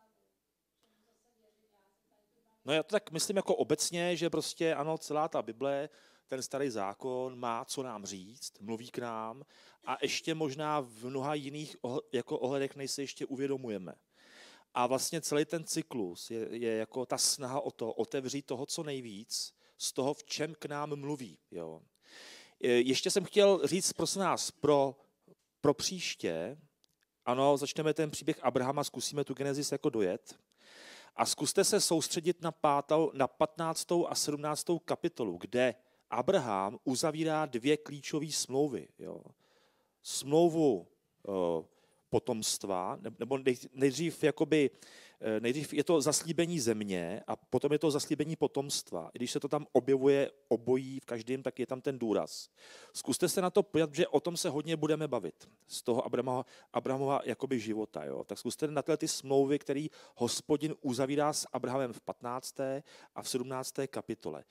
No já to tak myslím jako obecně, že prostě ano, celá ta Bible, ten starý zákon má co nám říct, mluví k nám a ještě možná v mnoha jiných jako ohledech, než se ještě uvědomujeme. A vlastně celý ten cyklus je jako ta snaha o to otevřít toho co nejvíc z toho, v čem k nám mluví. Jo. Ještě jsem chtěl říct, prosím nás, pro příště, Ano, začneme ten příběh Abrahama, zkusíme tu Genesis jako dojet. A zkuste se soustředit na 15. a 17. kapitolu, kde Abraham uzavírá 2 klíčové smlouvy. Jo. Smlouvu potomstva, nebo nejdřív je to zaslíbení země a potom je to zaslíbení potomstva. I když se to tam objevuje obojí v každém, tak je tam ten důraz. Zkuste se na to podívat, že o tom se hodně budeme bavit. Z toho Abrahamova jakoby života. Jo. Tak zkuste na ty smlouvy, které Hospodin uzavírá s Abrahamem v 15. a v 17. kapitole.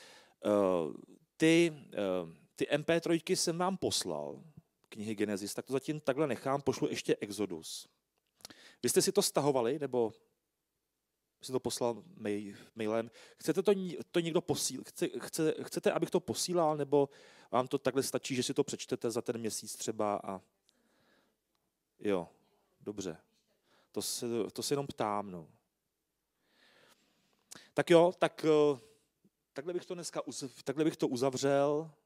Ty MP3 jsem vám poslal, knihy Genesis, tak to zatím takhle nechám, pošlu ještě Exodus. Vy jste si to stahovali, nebo jsi to poslal mailem? Chcete to někdo posílat? Chcete, abych to posílal, nebo vám to takhle stačí, že si to přečtete za ten měsíc třeba? A... Jo, dobře. To se jenom ptám. No. Tak jo, takhle bych to uzavřel.